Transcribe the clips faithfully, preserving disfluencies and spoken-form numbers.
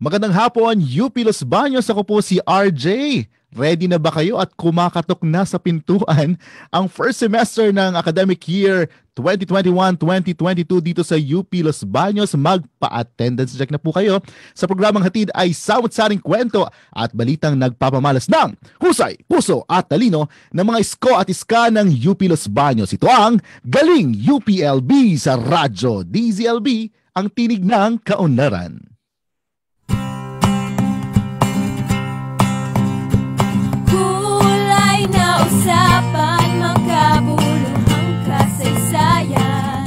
Magandang hapon, U P Los Baños. Ako po si R J. Ready na ba kayo at kumakatok na sa pintuan ang first semester ng academic year twenty twenty-one twenty twenty-two dito sa U P Los Baños? Magpa-attendance check na po kayo sa programang hatid ay sawat-saring kwento at balitang nagpapamalas ng husay, puso at talino ng mga isko at iska ng U P Los Baños. Ito ang Galing U P L B sa Radyo D Z L B, ang tinig ng kaunlaran. Na usapan, magkabuluhang kasaysayan,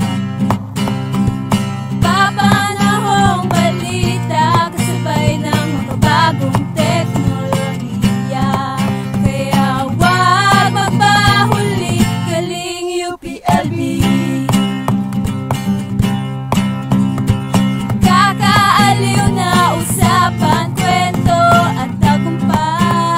papanahong balita, kasabay ng makabagong teknolohiya. Kaya wag magpahuli, Galing U P L B. Kakaaliw na usapan, kwento at tagumpay,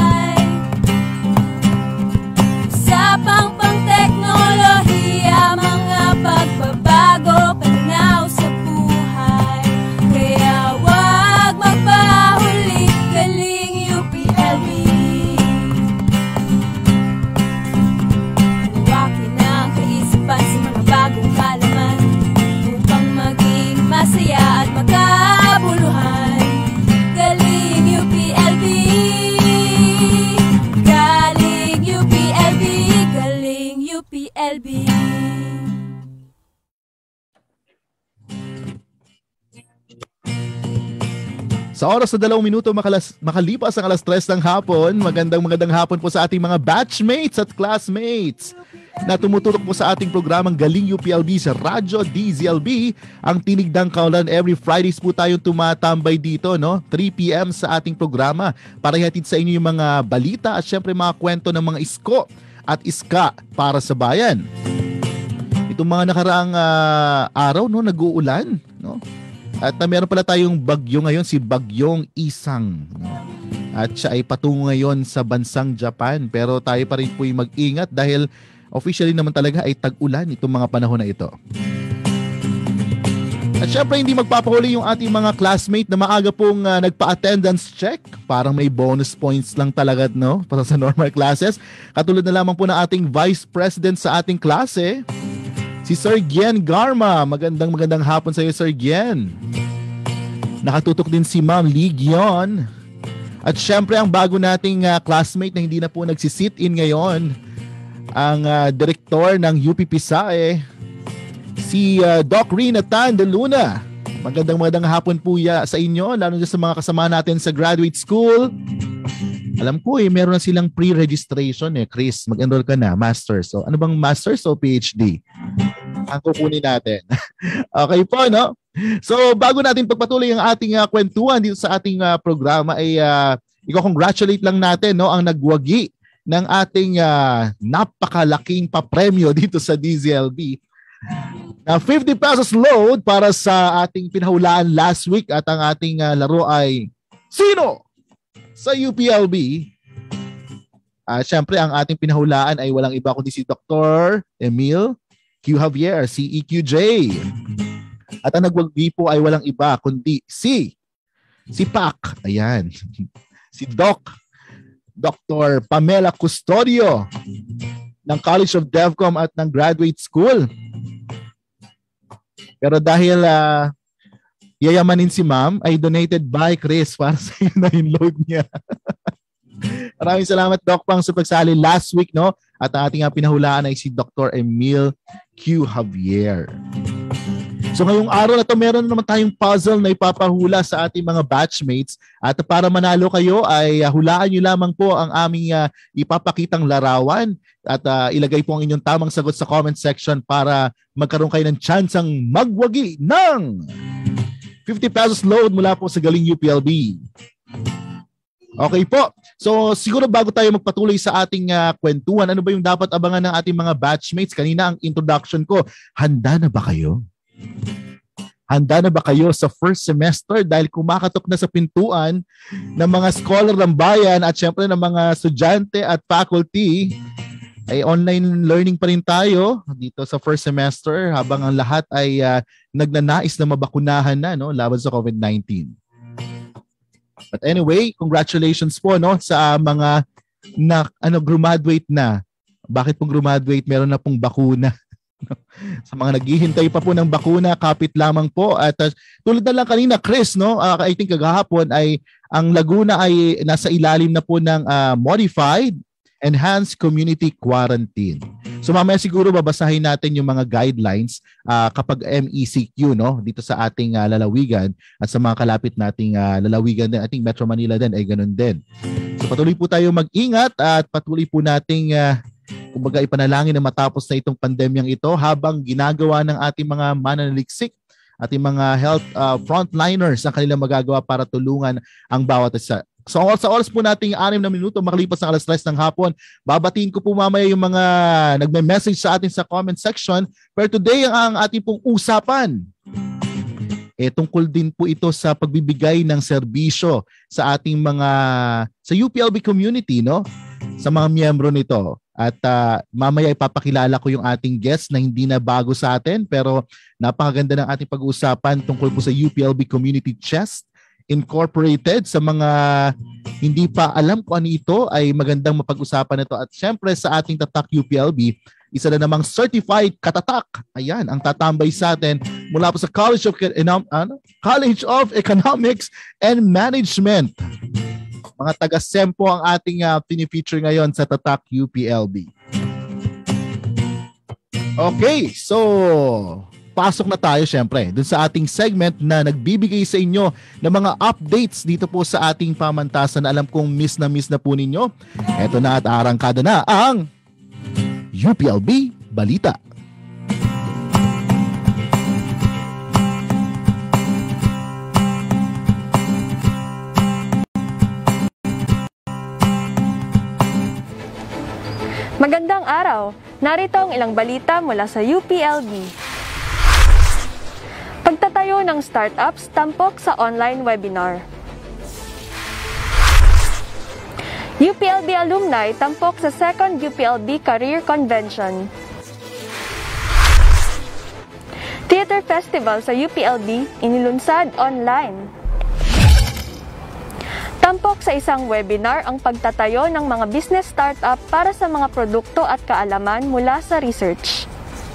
pang pang teknolohiya, mga pagbabago, pananaw sa buhay. Kaya wag magpahuli, Galing U P L B. Palawakin ang kaisipan sa mga bagong kaalaman, upang maging masaya at magkabuluhan. Galing U P L B. Galing U P L B. Galing U P L B. Sa oras na dalawang minuto makalas, makalipas ang alas tres ng hapon, magandang magandang hapon po sa ating mga batchmates at classmates na tumututok po sa ating programang Galing U P L B sa Radyo D Z L B, ang tinig ng kaunlaran. Every Fridays po tayong tumatambay dito, no? three p m sa ating programa para ihatid sa inyo yung mga balita at syempre mga kwento ng mga isko at iska para sa bayan. Itong mga nakaraang uh, araw, no, nag-uulan, no? At uh, meron pala tayong bagyo ngayon, si Bagyong Isang, no? At siya ay patungo ngayon sa bansang Japan, pero tayo pa rin po yung mag-ingat dahil officially naman talaga ay tag-ulan itong mga panahon na ito. At syempre hindi magpapahuli yung ating mga classmate na maaga pong uh, nagpa-attendance check. Parang may bonus points lang talaga, no? Para sa normal classes. Katulad na lamang po ng ating Vice President sa ating klase, si Sir Gian Garma. Magandang magandang hapon sa iyo, Sir Gian. Nakatutok din si Ma'am Lee Gion. At syempre ang bago nating uh, classmate na hindi na po nagsisit-in ngayon, ang uh, direktor ng U P Pisae, si uh, Doc Rina Tan de Luna. Magandang magandang hapon po ya sa inyo, lalo na sa mga kasama natin sa graduate school. Alam ko eh, meron na silang pre-registration eh. Chris, mag-enroll ka na, Masters. So, ano bang Masters o P H D? Ang kukunin natin. Okay po, no? So, bago natin pagpatuloy ang ating uh, kwentuhan dito sa ating uh, programa, ay uh, i-congratulate lang natin, no, ang nagwagi ng ating uh, napakalaking papremyo dito sa D Z L B. Na fifty pesos load para sa ating pinahulaan last week, at ang ating uh, laro ay Sino sa U P L B? Uh, Siyempre, ang ating pinahulaan ay walang iba kundi si Doctor Emil Q. Javier, C E Q J. At ang nagwagi po ay walang iba kundi si si Pac. Ayan. Si Doc Doctor Pamela Custodio ng College of DevCom at ng Graduate School. Pero dahil uh, yayamanin si Ma'am, ay donated by Chris para sa iyo na yung load niya. Maraming salamat, Doc Pang, sa pagsali last week, no? At ang ating pinahulaan ay si Doctor Emil Q. Javier. So ngayong araw na to, meron naman tayong puzzle na ipapahula sa ating mga batchmates. At para manalo kayo ay uh, hulaan nyo lamang po ang aming uh, ipapakitang larawan. At uh, ilagay po ang inyong tamang sagot sa comment section para magkaroon kayo ng tsansang magwagi ng fifty pesos load mula po sa Galing U P L B. Okay po. So siguro bago tayo magpatuloy sa ating uh, kwentuhan, ano ba yung dapat abangan ng ating mga batchmates? Kanina ang introduction ko, handa na ba kayo? Handa na ba kayo sa first semester dahil kumakatok na sa pintuan ng mga scholar ng bayan at syempre ng mga estudyante at faculty? Ay online learning pa rin tayo dito sa first semester habang ang lahat ay uh, nagnanais na mabakunahan na, no, laban sa COVID nineteen. But anyway, congratulations po no sa mga na ano graduate na. Bakit pong graduate? Meron na pong bakuna. Sa mga naghihintay pa po ng bakuna, kapit lamang po. At uh, tulad na lang kanina, Chris, no? Uh, I think kagahapon ay ang Laguna ay nasa ilalim na po ng uh, modified enhanced community quarantine. So mamaya siguro babasahin natin yung mga guidelines uh, kapag M E C Q no dito sa ating uh, lalawigan at sa mga kalapit nating uh, lalawigan din. I think Metro Manila din ay ganun din. So patuloy po tayo mag-ingat at patuloy po nating uh, kumbaga ipanalangin na matapos na itong pandemyang ito habang ginagawa ng ating mga mananaliksik, ating mga health uh, frontliners ang kanilang magagawa para tulungan ang bawat isa. So sa oras po nating anim na minuto makalipas ng alas tres ng hapon, babatiin ko po mamaya yung mga nagme-message sa atin sa comment section. Pero today ang ating pong usapan, eh tungkol din po ito sa pagbibigay ng serbisyo sa ating mga, sa U P L B community, no? Sa mga miyembro nito. At uh, mamaya ipapakilala ko yung ating guest na hindi na bago sa atin pero napakaganda ng ating pag-uusapan tungkol po sa U P L B Community Chest Incorporated. Sa mga hindi pa alam kung ano ito ay magandang mapag-usapan ito. At syempre sa ating Tatak U P L B, isa na namang certified katatak. Ayan, ang tatambay sa atin mula po sa College of, ano? College of Economics and Management. Mga taga-SEM po ang ating uh, pinifeature ngayon sa Tatak U P L B. Okay, so pasok na tayo syempre dun sa ating segment na nagbibigay sa inyo ng mga updates dito po sa ating pamantasan na alam kong miss na miss na po ninyo. Eto na at arangkada na ang U P L B Balita. Magandang araw! Narito ang ilang balita mula sa U P L B. Pagtatayo ng startups tampok sa online webinar. U P L B alumni tampok sa second U P L B Career Convention. Theater Festival sa U P L B inilunsad online. Tampok sa isang webinar ang pagtatayo ng mga business startup para sa mga produkto at kaalaman mula sa research.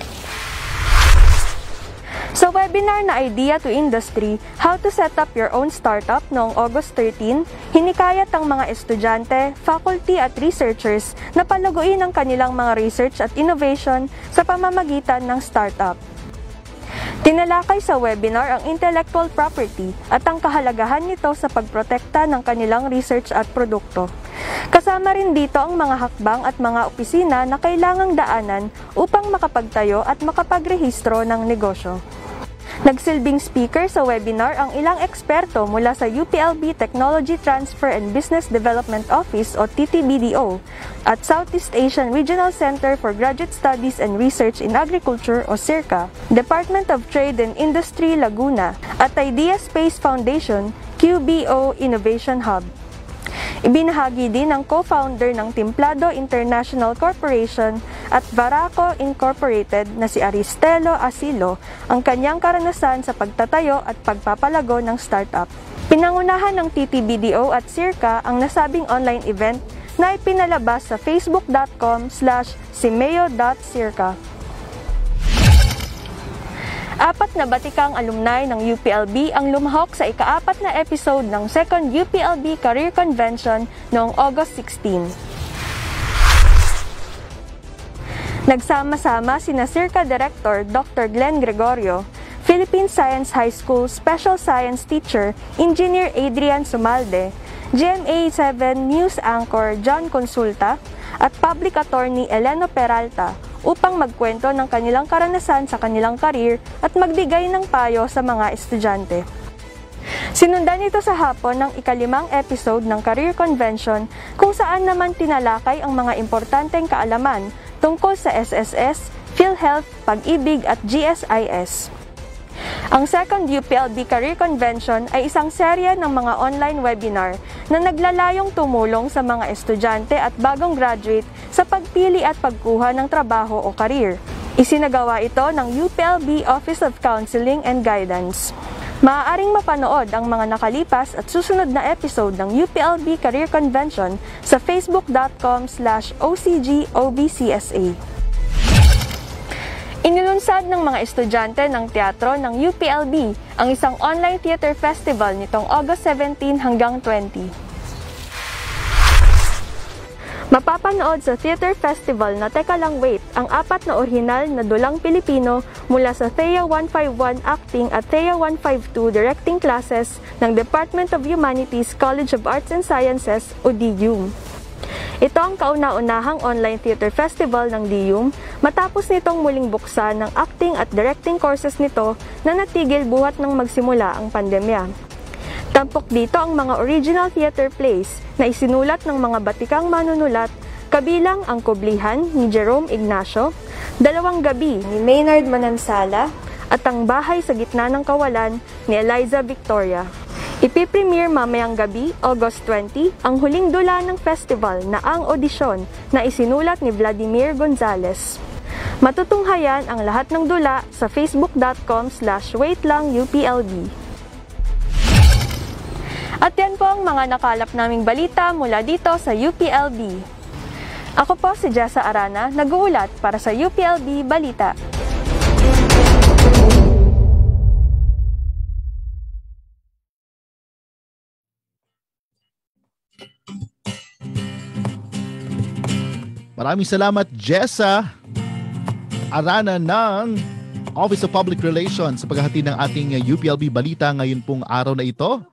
Sa webinar na Idea to Industry, How to Set Up Your Own Startup noong August thirteenth, hinikayat ang mga estudyante, faculty at researchers na palaguin ang kanilang mga research at innovation sa pamamagitan ng startup. Tinalakay sa webinar ang intellectual property at ang kahalagahan nito sa pagprotekta ng kanilang research at produkto. Kasama rin dito ang mga hakbang at mga opisina na kailangang daanan upang makapagtayo at makapagrehistro ng negosyo. Nagsilbing speaker sa webinar ang ilang eksperto mula sa U P L B Technology Transfer and Business Development Office o T T B D O at Southeast Asian Regional Center for Graduate Studies and Research in Agriculture o CIRCA, Department of Trade and Industry Laguna at Idea Space Foundation Q B O Innovation Hub. Ibinahagi din ng co-founder ng Timplado International Corporation at Varaco Incorporated na si Aristelo Asilo ang kanyang karanasan sa pagtatayo at pagpapalago ng startup. Pinangunahan ng T T B D O at CIRCA ang nasabing online event na ipinalabas sa facebook dot com slash simeo dot circa. Apat na batikang alumni ng U P L B ang lumahok sa ikaapat na episode ng second U P L B Career Convention noong August sixteenth. Nagsama-sama sina CIRCA Director Doctor Glenn Gregorio, Philippine Science High School Special Science Teacher Engineer Adrian Sumalde, G M A seven News Anchor John Consulta, at Public Attorney Eleno Peralta upang magkwento ng kanilang karanasan sa kanilang career at magbigay ng payo sa mga estudyante. Sinundan ito sa hapon ng ikalimang episode ng Career Convention kung saan naman tinalakay ang mga importanteng kaalaman tungkol sa S S S, PhilHealth, Pag-ibig at G S I S. Ang second U P L B Career Convention ay isang serye ng mga online webinar na naglalayong tumulong sa mga estudyante at bagong graduate sa pagpili at pagkuha ng trabaho o career. Isinagawa ito ng U P L B Office of Counseling and Guidance. Maaaring mapanood ang mga nakalipas at susunod na episode ng U P L B Career Convention sa facebook.com slash ocgobcsa. Inilunsad ng mga estudyante ng teatro ng U P L B ang isang online theater festival nitong August seventeen hanggang twenty. Mapapanood sa theater festival na Teka Lang Wait ang apat na orihinal na dulang Pilipino mula sa Thea one fifty-one Acting at Thea one fifty-two Directing classes ng Department of Humanities College of Arts and Sciences o D U M. Ito ang kauna-unahang online theater festival ng D U M matapos nitong muling buksan ng acting at directing courses nito na natigil buhat ng magsimula ang pandemya. Tampok dito ang mga original theater plays na isinulat ng mga batikang manunulat kabilang ang Kublihan ni Jerome Ignacio, Dalawang Gabi ni Maynard Manansala at ang Bahay sa Gitna ng Kawalan ni Eliza Victoria. Ipipremiere mamayang gabi, August twentieth, ang huling dula ng festival na Ang Odisyon na isinulat ni Vladimir Gonzalez. Matutunghayan ang lahat ng dula sa facebook.com slash waitlangUPLB. At yan po ang mga nakalap naming balita mula dito sa U P L B. Ako po si Jessa Arana, nag-uulat para sa U P L B Balita. Maraming salamat, Jessa Arana ng Office of Public Relations sa paghahatid ng ating U P L B Balita ngayon pong araw na ito.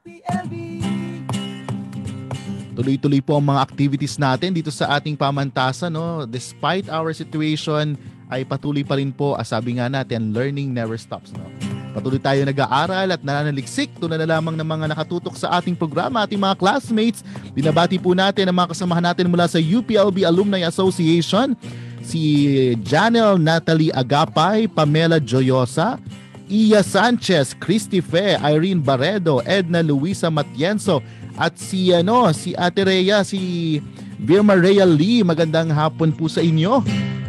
Tuloy-tuloy po ang mga activities natin dito sa ating pamantasan. No? Despite our situation, ay patuloy pa rin po, sabi nga natin, learning never stops. No? Patuloy tayo nag-aaral at nananaliksik. Tulad na lamang ng mga nakatutok sa ating programa, ating mga classmates. Binabati po natin ang mga kasamahan natin mula sa U P L B Alumni Association. Si Janelle Natalie Agapay, Pamela Joyosa, Iya Sanchez, Christy Fe, Irene Barredo, Edna Luisa Matienzo, at si ano, si Ate Rhea, si Vilma Rhea Lee. Magandang hapon po sa inyo.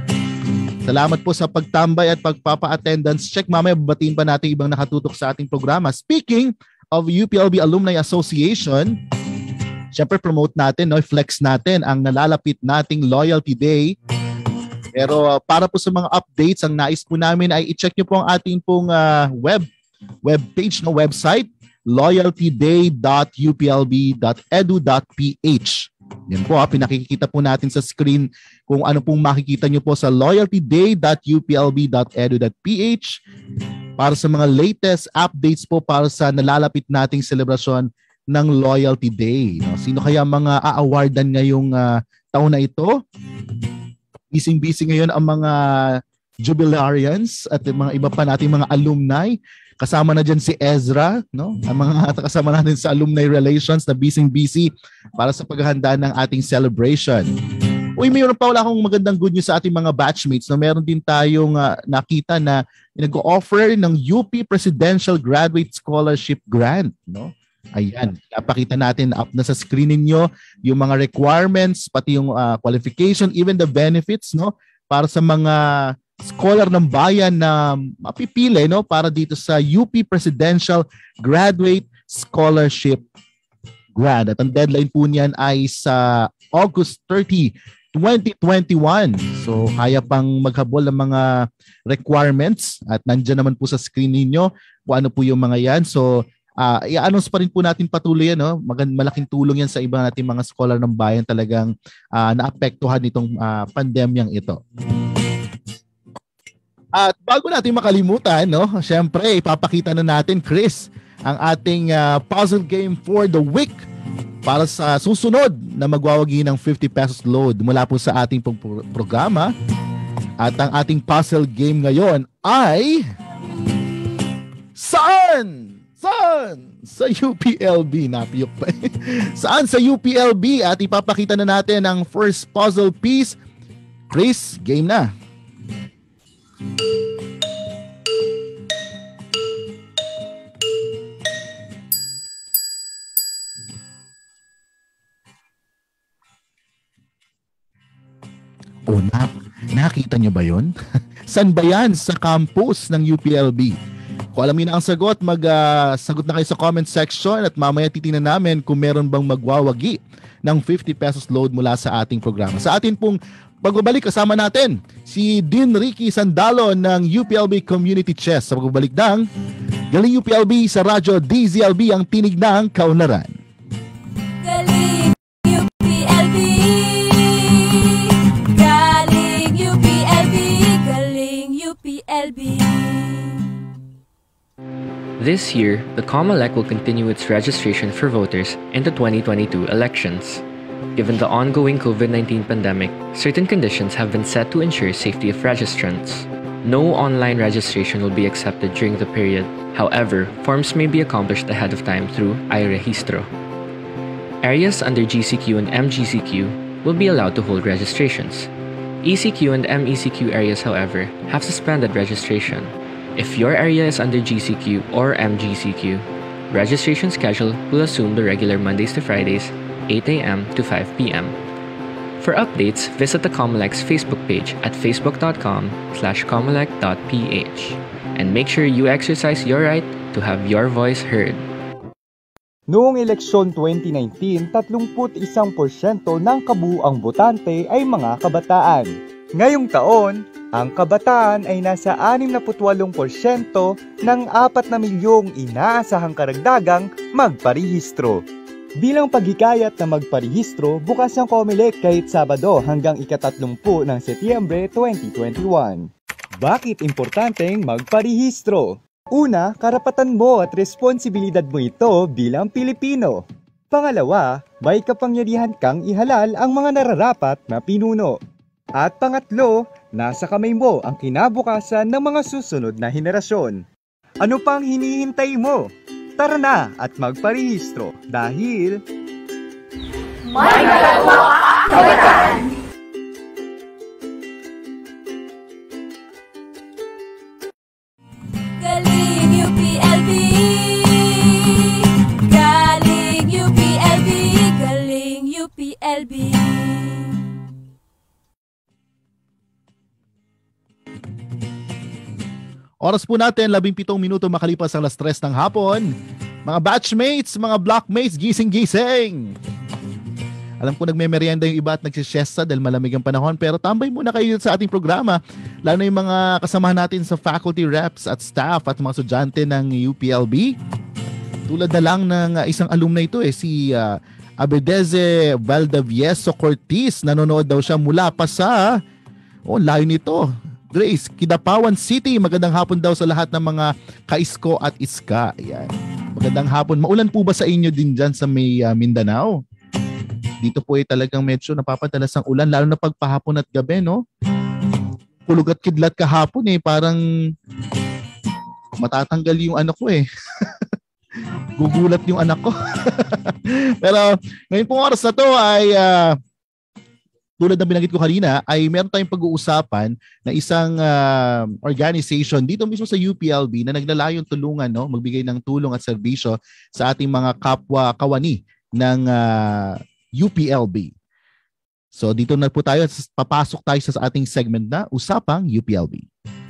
Salamat po sa pagtambay at pagpapa-attendance check. Mamaya babatiin pa natin ibang nakatutok sa ating programa. Speaking of U P L B Alumni Association, syempre promote natin, no, flex natin ang nalalapit nating Loyalty Day. Pero uh, para po sa mga updates, ang nais po namin ay i-check nyo po ang ating pong uh, web web page, no, website, loyalty day dot u p l b dot e d u dot p h. Yan po, ha, pinakikita po natin sa screen kung ano pong makikita nyo po sa loyalty day dot u p l b dot e d u dot p h para sa mga latest updates po para sa nalalapit nating selebrasyon ng Loyalty Day. No? Sino kaya mga a-awardan ngayong uh, taon na ito? Busy-busy ngayon ang mga jubilarians at mga iba pa nating mga alumni. Kasama na dyan si Ezra, no? Ang mga kasama natin sa alumni relations na busy-busy para sa paghahanda ng ating celebration. Uy, mayroon pa wala akong magandang good news sa ating mga batchmates. No? Meron din tayong uh, nakita na nag-offer ng U P Presidential Graduate Scholarship Grant. No? Ayan, napakita natin up na sa screen ninyo yung mga requirements, pati yung uh, qualification, even the benefits, no? Para sa mga scholar ng bayan na mapipili, no, para dito sa U P Presidential Graduate Scholarship Grant. At ang deadline po niyan ay sa August thirtieth, twenty twenty-one. So kaya pang maghabol ng mga requirements at nandiyan naman po sa screen ninyo kung ano po yung mga yan. So uh, i-announce pa rin po natin patuloy yan, no? Mag- malaking tulong yan sa iba nating mga scholar ng bayan talagang uh, naapektuhan itong uh, pandemyang ito. At bago natin makalimutan, no, syempre ipapakita na natin, Chris, ang ating uh, puzzle game for the week para sa susunod na magwawagi ng fifty pesos load mula po sa ating pro- programa. At ang ating puzzle game ngayon ay saan? Saan? Sa U P L B. Napiyok pa. Saan sa U P L B? At ipapakita na natin ang first puzzle piece. Chris, game na. Oh, na, nakita niyo ba yun? San ba yan? Sa campus ng U P L B. Kung alam niyo na ang sagot, mag-sagot uh, na kayo sa comment section at mamaya titingnan namin kung meron bang magwawagi ng fifty pesos load mula sa ating programa. Sa atin pong pagbabalik, kasama natin si Dean Ricky Sandalo ng U P L B Community Chess. Sa pagbabalik ng Galing U P L B sa radyo D Z L B, ang tinig ng kaunlaran. Galing U P L B, galing U P L B, galing U P L B. This year, the COMELEC will continue its registration for voters in the twenty twenty-two elections. Given the ongoing COVID nineteen pandemic, certain conditions have been set to ensure safety of registrants. No online registration will be accepted during the period. However, forms may be accomplished ahead of time through iRehistro. Areas under G C Q and M G C Q will be allowed to hold registrations. E C Q and M E C Q areas, however, have suspended registration. If your area is under G C Q or M G C Q, registration schedule will assume the regular Mondays to Fridays, eight a m to five p m For updates, visit the COMELEC's Facebook page at facebook.com slash comelec.ph and make sure you exercise your right to have your voice heard. Noong eleksyon twenty nineteen, thirty-one porsyento ng kabuuang botante ay mga kabataan. Ngayong taon, ang kabataan ay nasa sixty-eight porsyento ng apat na milyong inaasahang karagdagang magparehistro. Bilang paghikayat na magparehistro, bukas ang COMELEC kahit Sabado hanggang ikatatlumput ng Setyembre twenty twenty-one. Bakit importanteng magparehistro? Una, karapatan mo at responsibilidad mo ito bilang Pilipino. Pangalawa, may kapangyarihan kang ihalal ang mga nararapat na pinuno. At pangatlo, nasa kamay mo ang kinabukasan ng mga susunod na henerasyon. Ano pang hinihintay mo? Tara na at magparehistro dahil may nagagawa ang kabataan! Galing U P L B, galing U P L B, galing U P L B. Oras po natin, labing pitong minuto makalipas ang alas tres ng hapon. Mga batchmates, mga blockmates, gising-gising! Alam ko nagme-merienda yung iba at nagsisiesta dahil malamig ang panahon, pero tambay muna kayo sa ating programa, lalo na yung mga kasamahan natin sa faculty reps at staff at mga estudyante ng U P L B. Tulad na lang ng isang alumna ito eh, si uh, Abedeze Valdavieso Cortiz. Nanonood daw siya mula pa sa, oh layo nito, Grace, Kidapawan City. Magandang hapon daw sa lahat ng mga kaisko at iska. Ayan. Magandang hapon. Maulan po ba sa inyo din dyan sa may uh, Mindanao? Dito po ay talagang medyo napapadalas ang ulan, lalo na pagpahapon at gabi, no? Kulog at kidlat kahapon eh. Parang matatanggal yung ano ko eh. Gugulat yung anak ko. Pero ngayon pong oras na to ay uh, tulad ng binanggit ko kanina, ay meron tayong pag-uusapan na isang uh, organization dito mismo sa U P L B na naglalayong tulungan, no, magbigay ng tulong at serbisyo sa ating mga kapwa kawani ng uh, U P L B. So dito na po tayo, papasok tayo sa ating segment na Usapang U P L B.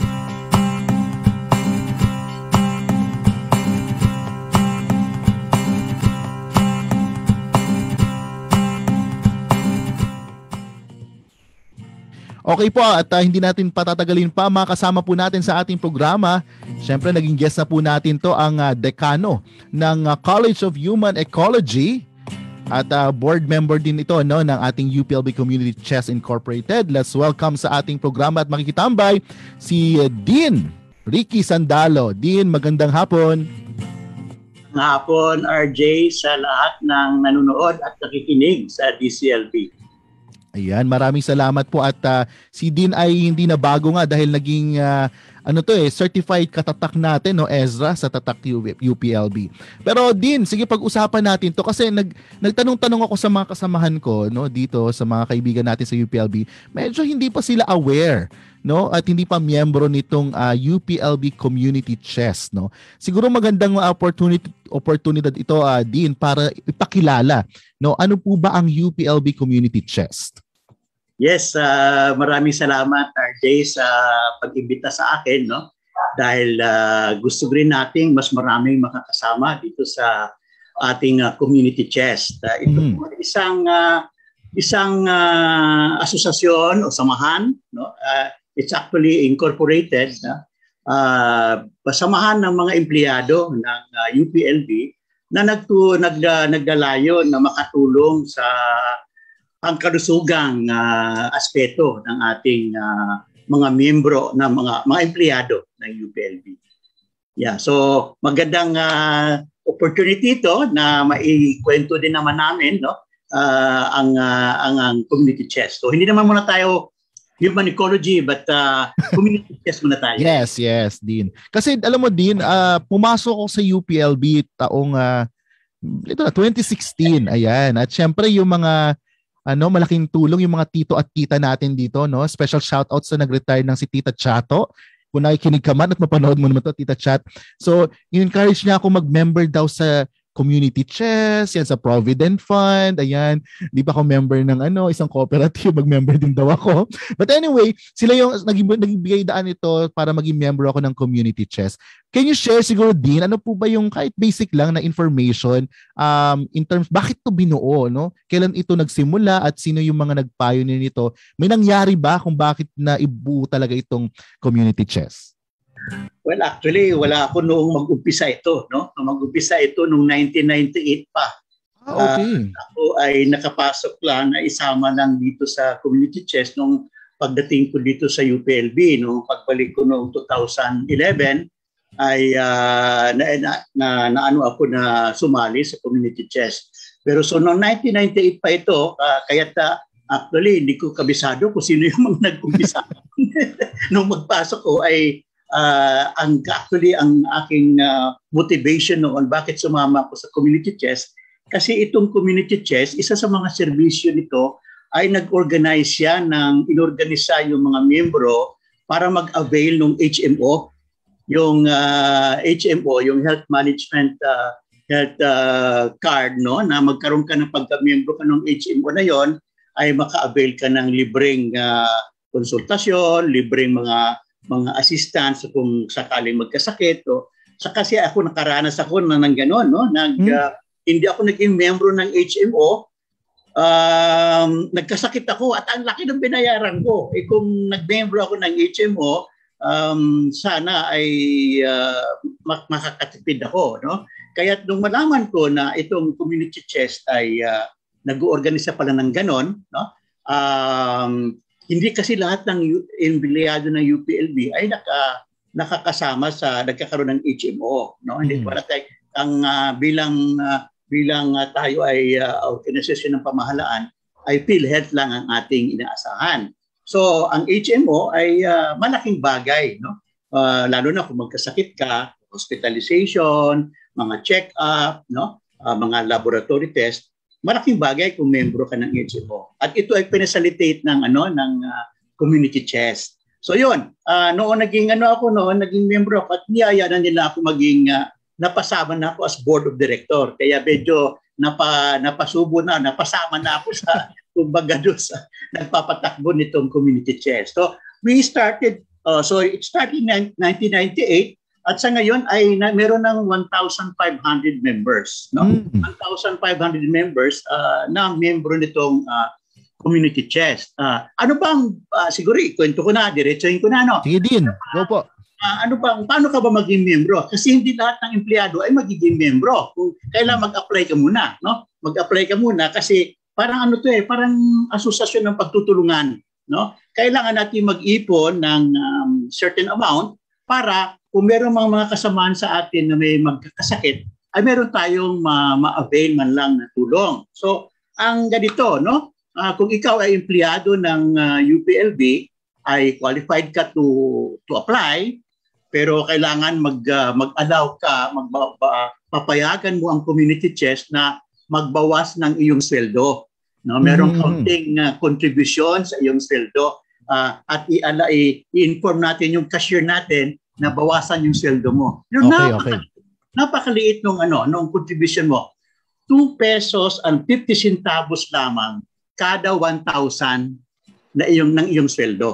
Okay po, at uh, hindi natin patatagalin pa, makasama po natin sa ating programa. Siyempre, naging guest na po natin to ang uh, dekano ng uh, College of Human Ecology at uh, board member din ito, no, ng ating U P L B Community Chess Incorporated. Let's welcome sa ating programa at makikitambay si uh, Dean Ricky Sandalo. Dean, magandang hapon. Magandang hapon, R J, sa lahat ng nanonood at nakikinig sa D C L B. Ayan, maraming salamat po at uh, si Dean ay hindi na bago nga dahil naging uh, ano to eh, certified katatak natin, no, Ezra, sa Tatak U P L B. Pero Dean, sige, pag-usapan natin to kasi nag nagtanong-tanong ako sa mga kasamahan ko, no, dito sa mga kaibigan natin sa U P L B. Medyo hindi pa sila aware, no, at hindi pa miyembro nitong uh, U P L B Community Chess, no. Siguro magandang opportunity oportunidad ito, uh, Dean, para ipakilala, no, ano po ba ang U P L B Community Chess? Yes, uh, maraming salamat, R J, sa pag-imbita sa akin, no. dahil uh, gusto rin nating mas maraming makakasama dito sa ating uh, community chest. Uh, ito mm. po isang uh, isang uh, asosasyon o samahan, no? Uh, it's actually incorporated na uh, pasamahan ng mga empleyado ng uh, U P L B na nagtu nag nagdalayon na makatulong sa pangkalusugang uh, aspeto ng ating uh, mga miyembro ng mga mga empleyado ng U P L B. Yeah, so magandang uh, opportunity ito na maikwento din naman namin, no? Uh, ang, uh, ang ang community chest. So hindi naman muna tayo human ecology but uh, community chest muna tayo. Yes, yes, Dean. Kasi alam mo Dean, uh, pumasok ako sa U P L B taong uh, ito na twenty sixteen. Ayan. At syempre yung mga ano malaking tulong yung mga tito at tita natin dito, no? Special shout out sa nag-retire ng si Tita Chato. Kung nakikinig ka man at mapanood mo naman to, Tita Chat. So, encourage niya ako mag-member daw sa community chest, yan sa Provident Fund, ayan. Di pa ako member ng ano, isang cooperative, mag-member din daw ako. But anyway, sila yung naging, nagbigay daan ito para maging member ako ng community chest. Can you share siguro din, ano po ba yung kahit basic lang na information um, in terms, bakit to binuo, no? Kailan ito nagsimula at sino yung mga nag-pioneer nito? May nangyari ba kung bakit na ibuo talaga itong community chest? Well, actually, wala ako noong mag-umpisa ito, no? Mag-umpisa ito noong nineteen ninety-eight pa. Ah, okay. Uh, ako ay nakapasok lang na isama lang dito sa community chest nung pagdating ko dito sa U P L B. Nung pagbalik ko noong two thousand eleven, ay uh, na, na, na, na ano ako na sumali sa community chest. Pero so noong nineteen ninety-eight pa ito, uh, kaya ta, actually hindi ko kabisado kung sino yung mga nag-umpisa. Nung magpasok ko ay Uh, ang actually ang aking uh, motivation noon bakit sumama ako sa community chest kasi itong community chest isa sa mga serbisyo nito ay nag-organize siya ng inorganisa yung mga miyembro para mag-avail ng H M O yung uh, H M O yung health management uh, health uh, card no na magkaroon ka ng pagka-miyembro ka ng H M O na yon ay maka-avail ka ng libreng uh, konsultasyon, libreng mga mga assistants kung sakaling magkasakit o sa kasi ako nakaranas ako na ng gano'n no nag hmm. uh, hindi ako naging miyembro ng H M O um, nagkasakit ako at ang laki ng binayaran ko eh kung nagmembro ako ng H M O um, sana ay uh, mak- makakatipid ako no kaya nung malaman ko na itong community chest ay uh, nag-oorganisa pala ng gano'n no um, hindi kasi lahat ng empleyado ng U P L B ay naka, nakakasama sa nagkakaroon ng H M O. No? Mm. Hindi para tayo, ang uh, bilang, uh, bilang uh, tayo ay uh, organisasyon ng pamahalaan, ay PhilHealth lang ang ating inaasahan. So ang H M O ay uh, malaking bagay. No? Uh, lalo na kung magkasakit ka, hospitalization, mga check-up, no? uh, mga laboratory test, malaking bagay kung membro ka ng H M O. At ito ay pinasalitate ng ano ng uh, community chest. So yun, uh, noon naging ano ako noon, naging membro ako at niyaya na nila ako maging uh, napasama na ako as board of director. Kaya medyo napa napasubo na, napasama na ako sa kumbaga doon sa nagpapatakbo nitong community chest. So we started uh, so it started in nineteen ninety-eight. At sa ngayon ay na, meron ng one thousand five hundred members, no? Mm. one thousand five hundred members uh, na miyembro nitong uh, community chest. Uh, ano bang uh, siguro ikwento ko na, diretsohin ko na no. Sige din. Go po. Uh, ano bang paano ka ba maging miyembro? Kasi hindi lahat ng empleyado ay magiging miyembro. Kung kailangan mag-apply ka muna, no? Mag-apply ka muna kasi parang ano to eh, parang asosasyon ng pagtutulungan, no? Kailangan natin mag-ipon ng um, certain amount para kung meron mga, mga kasamaan sa atin na may magkakasakit, ay meron tayong ma- ma-avail man lang na tulong. So, ang ganito, no? Uh, kung ikaw ay empleyado ng uh, U P L B, ay qualified ka to to apply, pero kailangan mag, uh, mag-allow ka, mag- uh, papayagan mo ang community chest na magbawas ng iyong sweldo. No? Merong mm-hmm. counting uh, contribution sa iyong sweldo uh, at i-ala, i- i-inform natin yung cashier natin na bawasan yung sweldo mo. Yung okay, napaka, okay. Napakaliit nung ano, nung contribution mo. two pesos and fifty centavos lamang kada one thousand na iyong ng iyong sweldo.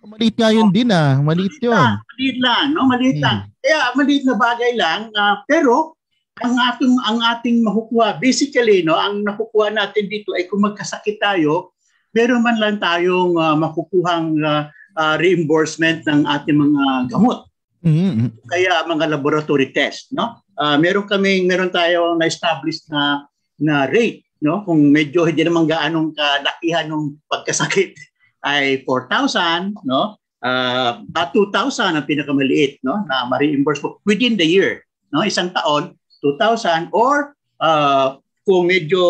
Maliit nga yun din ah. Maliit, maliit yun. Lang, maliit lang, no? Maliit hmm. lang. Kaya maliit na bagay lang, uh, pero ang ating ang ating makukuha, basically, no, ang nakukuha natin dito ay kung magkasakit tayo, meron man lang tayong uh, makukuhang uh, uh, reimbursement ng ating mga gamot. Mm-hmm. Kaya mga laboratory test, no? Uh, meron kaming meron tayong na-establish na na rate, no? Kung medyo hindi naman gaanong kalakihan ng pagkasakit ay four thousand, no? Uh, at two thousand ang pinakamaliit, no? Na ma-reimburse mo within the year, no? Isang taon, two thousand, or uh, kung medyo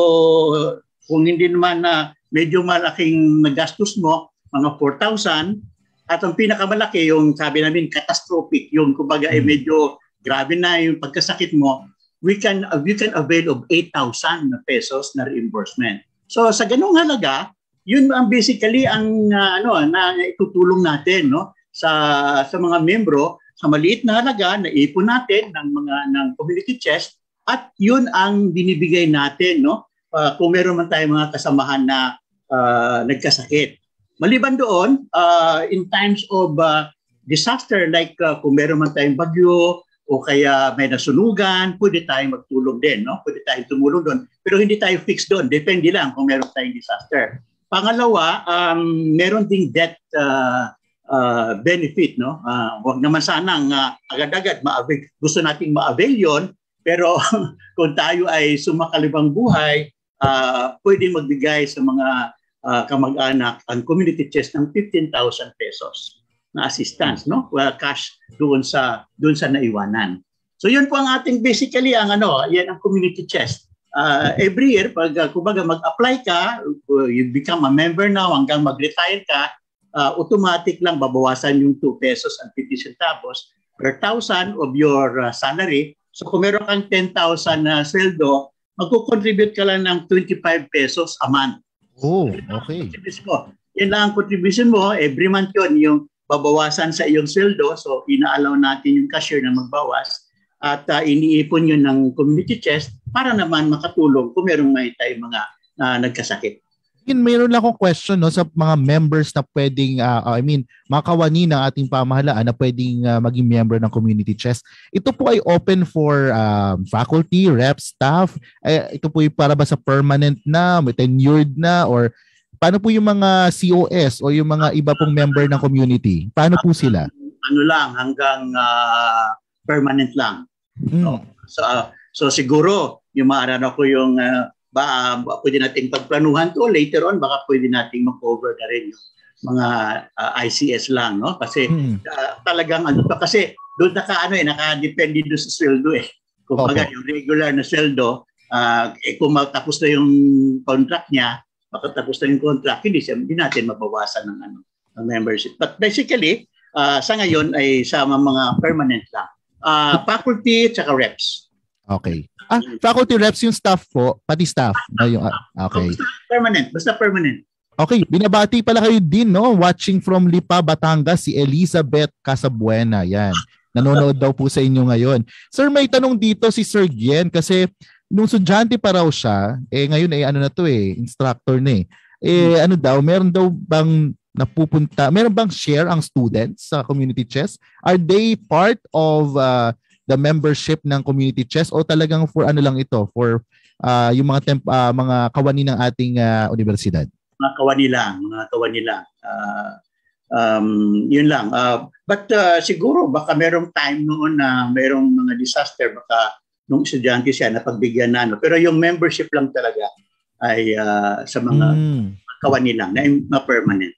kung hindi naman na uh, medyo malaking nagastos mo, mga four thousand. At ang pinakamalaki, yung sabi namin, catastrophic, yung kumbaga, hmm. eh, medyo grabe na yung pagkasakit mo, we can uh, we can avail of eight thousand pesos na reimbursement. So sa ganung halaga, yun ang basically ang uh, ano na itutulong natin, no, sa sa mga membro sa maliit na halaga na ipon natin ng mga ng community chest, at yun ang binibigay natin, no, uh, kung meron man tayong mga kasamahan na uh, nagkasakit. Maliban doon, uh, in times of uh, disaster, like uh, kung meron man tayong bagyo o kaya may nasunugan, pwede tayong magtulong din, no? Pwede tayong tumulong doon. Pero hindi tayo fixed doon. Depende lang kung meron tayong disaster. Pangalawa, um, meron ding debt uh, uh, benefit, no? Uh, huwag naman sanang uh, agad-agad ma-avail. Gusto nating ma-avail yun, pero kung tayo ay sumakalibang buhay, uh, pwede magbigay sa mga Uh, kamag-anak ang community chest ng fifteen thousand pesos na assistance, no? Well, cash doon sa doon sa naiwanan. So yun po ang ating basically ang ano, yan ang community chest. Uh, every year pag uh, kumbaga mag-apply ka, uh, you become a member now hanggang mag-retire ka, uh, automatic lang babawasan yung two pesos and fifty centavos per thousand of your uh, salary. So kung meron kang ten thousand na uh, sweldo, magko-contribute ka lang ng twenty-five pesos a month. Oh, okay. Mo. Yan lang ang contribution mo. Every month yun, yung babawasan sa iyong sweldo. So, ina-allow natin yung cashier na magbawas. At uh, iniipon yun ng community chest para naman makatulong kung meron may tayong mga uh, nagkasakit. Yun, mayroon lang akong question, no, sa mga members na pwedeng, uh, I mean, mga kawani ng ating pamahalaan na pwedeng uh, maging member ng community chest. Ito po ay open for uh, faculty, reps, staff. Eh, ito po ay para ba sa permanent na, tenured na, or paano po yung mga C O S o yung mga iba pong member ng community? Paano po sila? Ano lang, hanggang uh, permanent lang. Hmm. No? So, uh, so siguro, yung maarano ko yung uh, ba uh, pwede nating pagplanuhan to later on, baka pwede nating mag-cover na rin yung mga uh, I C S lang, no? Kasi hmm. uh, talagang ano pa, kasi doon naka ano eh naka-depende doon sa sweldo eh. Kung baga yung regular na sweldo, uh, eh, kung matapos na yung contract niya, makatapos na yung contract, hindi siya hindi natin mabawasan ng ano ng membership. But basically, uh, sa ngayon ay sa mga permanent lang. Uh, faculty at saka reps. Okay. Ah, faculty reps yung staff po, pati staff. No, yung, ah, okay. Basta permanent, basta permanent. Okay, binabati pala kayo din, no? Watching from Lipa, Batangas, si Elizabeth Casabuena. Yan. Nanonood daw po sa inyo ngayon. Sir, may tanong dito si Sir Gien kasi nung sudyante pa raw siya, eh ngayon eh ano na to eh, instructor na eh. Eh ano daw, meron daw bang napupunta, meron bang share ang students sa community chest? Are they part of uh, the membership ng community chest o talagang for ano lang ito, for uh, yung mga temp, uh, mga kawani ng ating uh, universidad? Mga kawani lang, mga kawani lang. Uh, um, yun lang. Uh, but uh, siguro baka merong time noon na merong mga disaster, baka nung estudyante siya napagbigyan na. No? Pero yung membership lang talaga ay uh, sa mga mm. kawani lang, na, na permanent.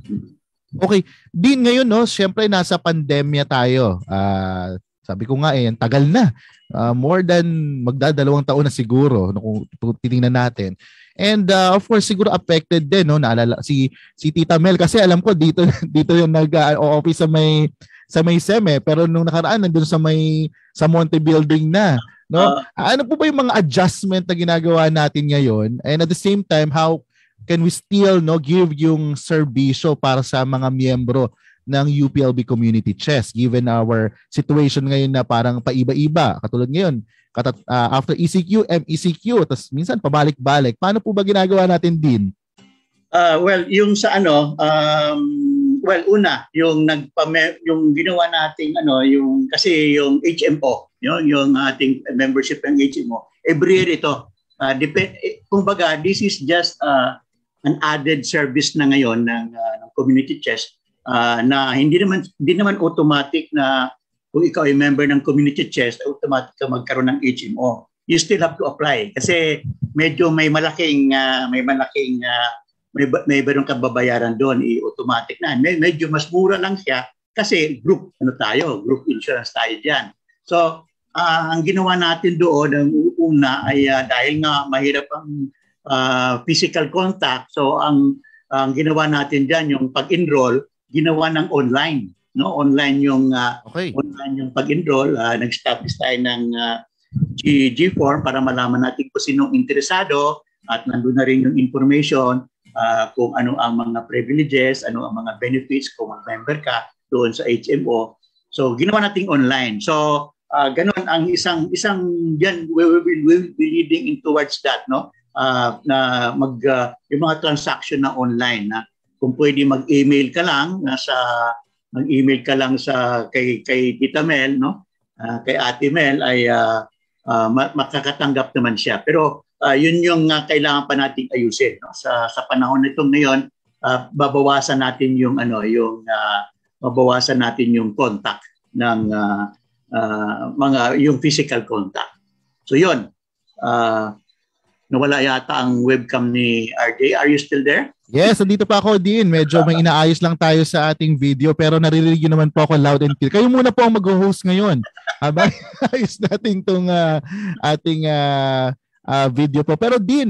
Okay. Din ngayon, no, syempre nasa pandemya tayo. Uh, Sabi ko nga eh, tagal na. Uh, more than magdadalawang taon na siguro no, kung titingnan natin. And uh, of course siguro affected din, no, naalala si si Tita Mel kasi alam ko dito dito yung nag-o-office uh, sa may sa may S E M eh, pero nung nakaraan nandoon sa may sa Monte Building na, no. Uh, ano po ba yung mga adjustment na ginagawa natin ngayon? And at the same time, how can we still no give yung serbisyo para sa mga miyembro ng U P L B Community Chest given our situation ngayon na parang paiba-iba, katulad ngayon katat, uh, after E C Q, M E C Q, tapos minsan pabalik-balik. Paano po ba ginagawa natin din? Uh, well, yung sa ano um, well, una, yung nagpame yung ginawa nating ano, yung kasi yung H M O, yung yung ating membership ng H M O. Every year ito. Uh, depend kumbaga, this is just uh, an added service na ngayon ng, uh, ng Community Chest uh, na hindi naman hindi naman automatic na kung ikaw ay member ng Community Chest, automatic ka magkaroon ng H M O. You still have to apply kasi medyo may malaking uh, may malaking uh, may may barong kababayaran doon, i-automatic na. Med- medyo mas mura lang siya kasi group ano tayo, group insurance tayo diyan. So, uh, ang ginawa natin doon ang una ay uh, dahil nga mahirap ang uh, physical contact. So, ang ang ginawa natin diyan yung pag-enroll, ginawa ng online, no? Online yung uh, okay. online yung pag-enroll, uh, nag-establish tayo ng uh, G, G form para malaman natin kung sinong interesado at nandoon na rin yung information. Uh, kung ano ang mga privileges, ano ang mga benefits kung mag-member ka doon sa H M O. So, ginawa nating online. So, uh, ganun ang isang, isang yan, we will, we will be leading in towards that, no? Uh, na mag, uh, yung mga transaction na online, na kung pwede mag-email ka lang, nasa, mag-email ka lang sa, kay, kay Tita Mel, no? Uh, kay Ate Mel, ay uh, uh, makakatanggap naman siya. Pero, Uh, yun yung uh, kailangan pa nating ayusin, no? sa sa panahon nitong ngayon, uh, babawasan natin yung ano yung uh, babawasan natin yung contact ng uh, uh, mga yung physical contact. So yun. Uh, nawala yata ang webcam ni R J. Are you still there? Yes, nandito pa ako din. Medyo may inaayos lang tayo sa ating video pero naririnig naman po ako loud and clear. Kayo muna po ang mag-host ngayon. Habang ayos natin tong uh, ating uh, Uh, video po. Pero din,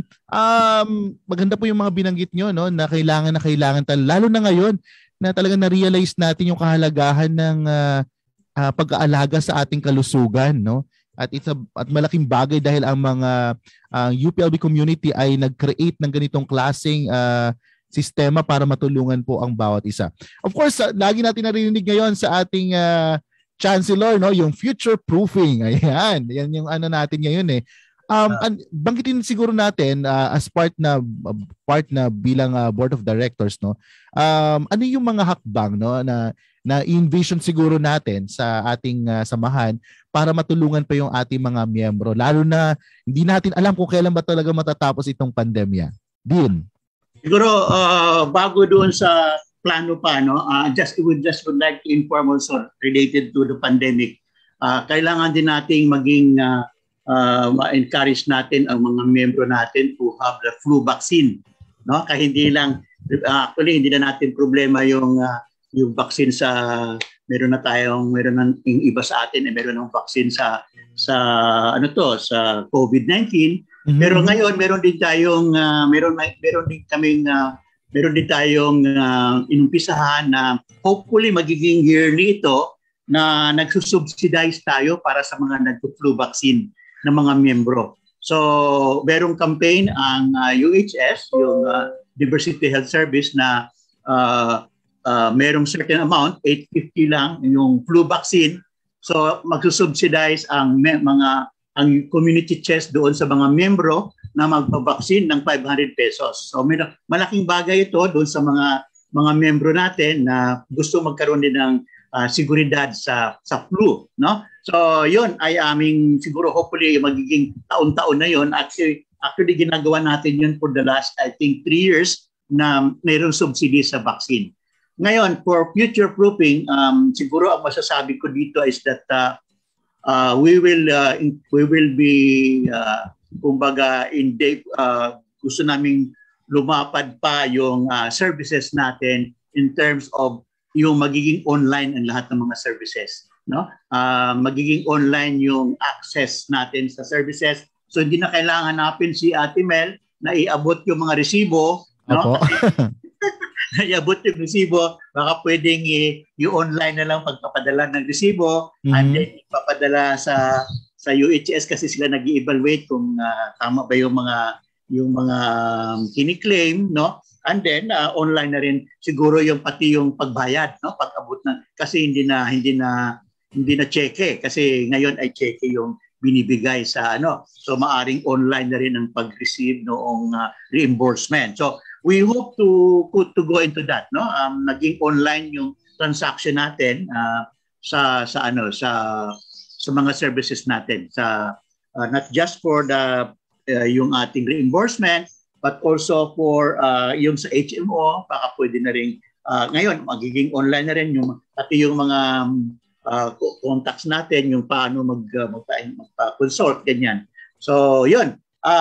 um, maganda po yung mga binanggit nyo, no, na kailangan na kailangan tal- lalo na ngayon na talaga na-realize natin yung kahalagahan ng uh, uh, pag-aalaga sa ating kalusugan, no? At it's a, at malaking bagay dahil ang mga uh, U P L B community ay nag-create ng ganitong klaseng uh, sistema para matulungan po ang bawat isa. Of course, uh, lagi natin narinig ngayon sa ating uh, Chancellor, no, yung future proofing. Ayan, yan yung ano natin ngayon eh. Um, uh, banggitin siguro natin uh, as part na uh, part na bilang uh, board of directors, no. Um, ano yung mga hakbang, no, na na envision siguro natin sa ating uh, samahan para matulungan pa yung ating mga miyembro, lalo na hindi natin alam kung kailan ba talaga matatapos itong pandemya. Din. Siguro uh, bago doon sa plano pa, no, uh, just would just would like to inform also related to the pandemic. Uh, kailangan din nating maging uh, Uh, ma-encourage natin ang mga miyembro natin to have the flu vaccine, no? Kaya hindi lang uh, actually hindi na natin problema yung uh, yung vaccine sa meron na tayong meron nang iba sa atin eh meron ng vaccine sa sa ano to sa COVID nineteen. Mm-hmm. Pero ngayon meron din tayong uh, meron meron din kaming uh, meron din tayong uh, inumpisahan na hopefully magiging yearly ito na nagsusubsidize tayo para sa mga nagpo-flu vaccine ng mga miyembro. So, merong campaign ang uh, U H S, yung uh, Diversity Health Service na uh, uh, merong certain amount, eight hundred fifty lang yung flu vaccine. So, magsusubsidize ang me- mga ang community chest doon sa mga miyembro na magpa-vaccine ng five hundred pesos. So, may, malaking bagay ito doon sa mga mga miyembro natin na gusto magkaroon din ng uh, seguridad sa sa flu, no? So, yun ay aming siguro hopefully magiging taon-taon na yun. Actually, actually ginagawa natin yun for the last, I think, three years na mayroong subsidy sa vaccine. Ngayon, for future proofing, um, siguro ang masasabi ko dito is that uh, uh, we will uh, in, we will be, uh, kumbaga, in day, uh, gusto naming lumapad pa yung uh, services natin in terms of yung magiging online ang lahat ng mga services. No, uh, magiging online yung access natin sa services. So hindi na kailangan hanapin si Ate Mel na iabot yung mga resibo, no? Na iabot yung resibo, baka pwedeng i- i-online na lang pagpapadala ng resibo, mm-hmm. and then ipapadala sa sa U H S kasi sila nag-i-evaluate kung uh, tama ba yung mga yung mga um, kini-claim, no? And then uh, online na rin siguro yung pati yung pagbayad, no? Pag-abot na kasi hindi na hindi na hindi na cheque kasi ngayon ay cheque yung binibigay sa ano. So maaring online na rin ang pag-receive noong uh, reimbursement. So we hope to to go into that, no? Um, naging online yung transaction natin uh, sa sa ano sa sa mga services natin, sa uh, not just for the uh, yung ating reimbursement, but also for uh, yung sa H M O, baka pwede na rin uh, ngayon magiging online na rin yung pati yung mga Uh, contacts natin, yung paano mag, uh, magpa-consult, ganyan. So, yun.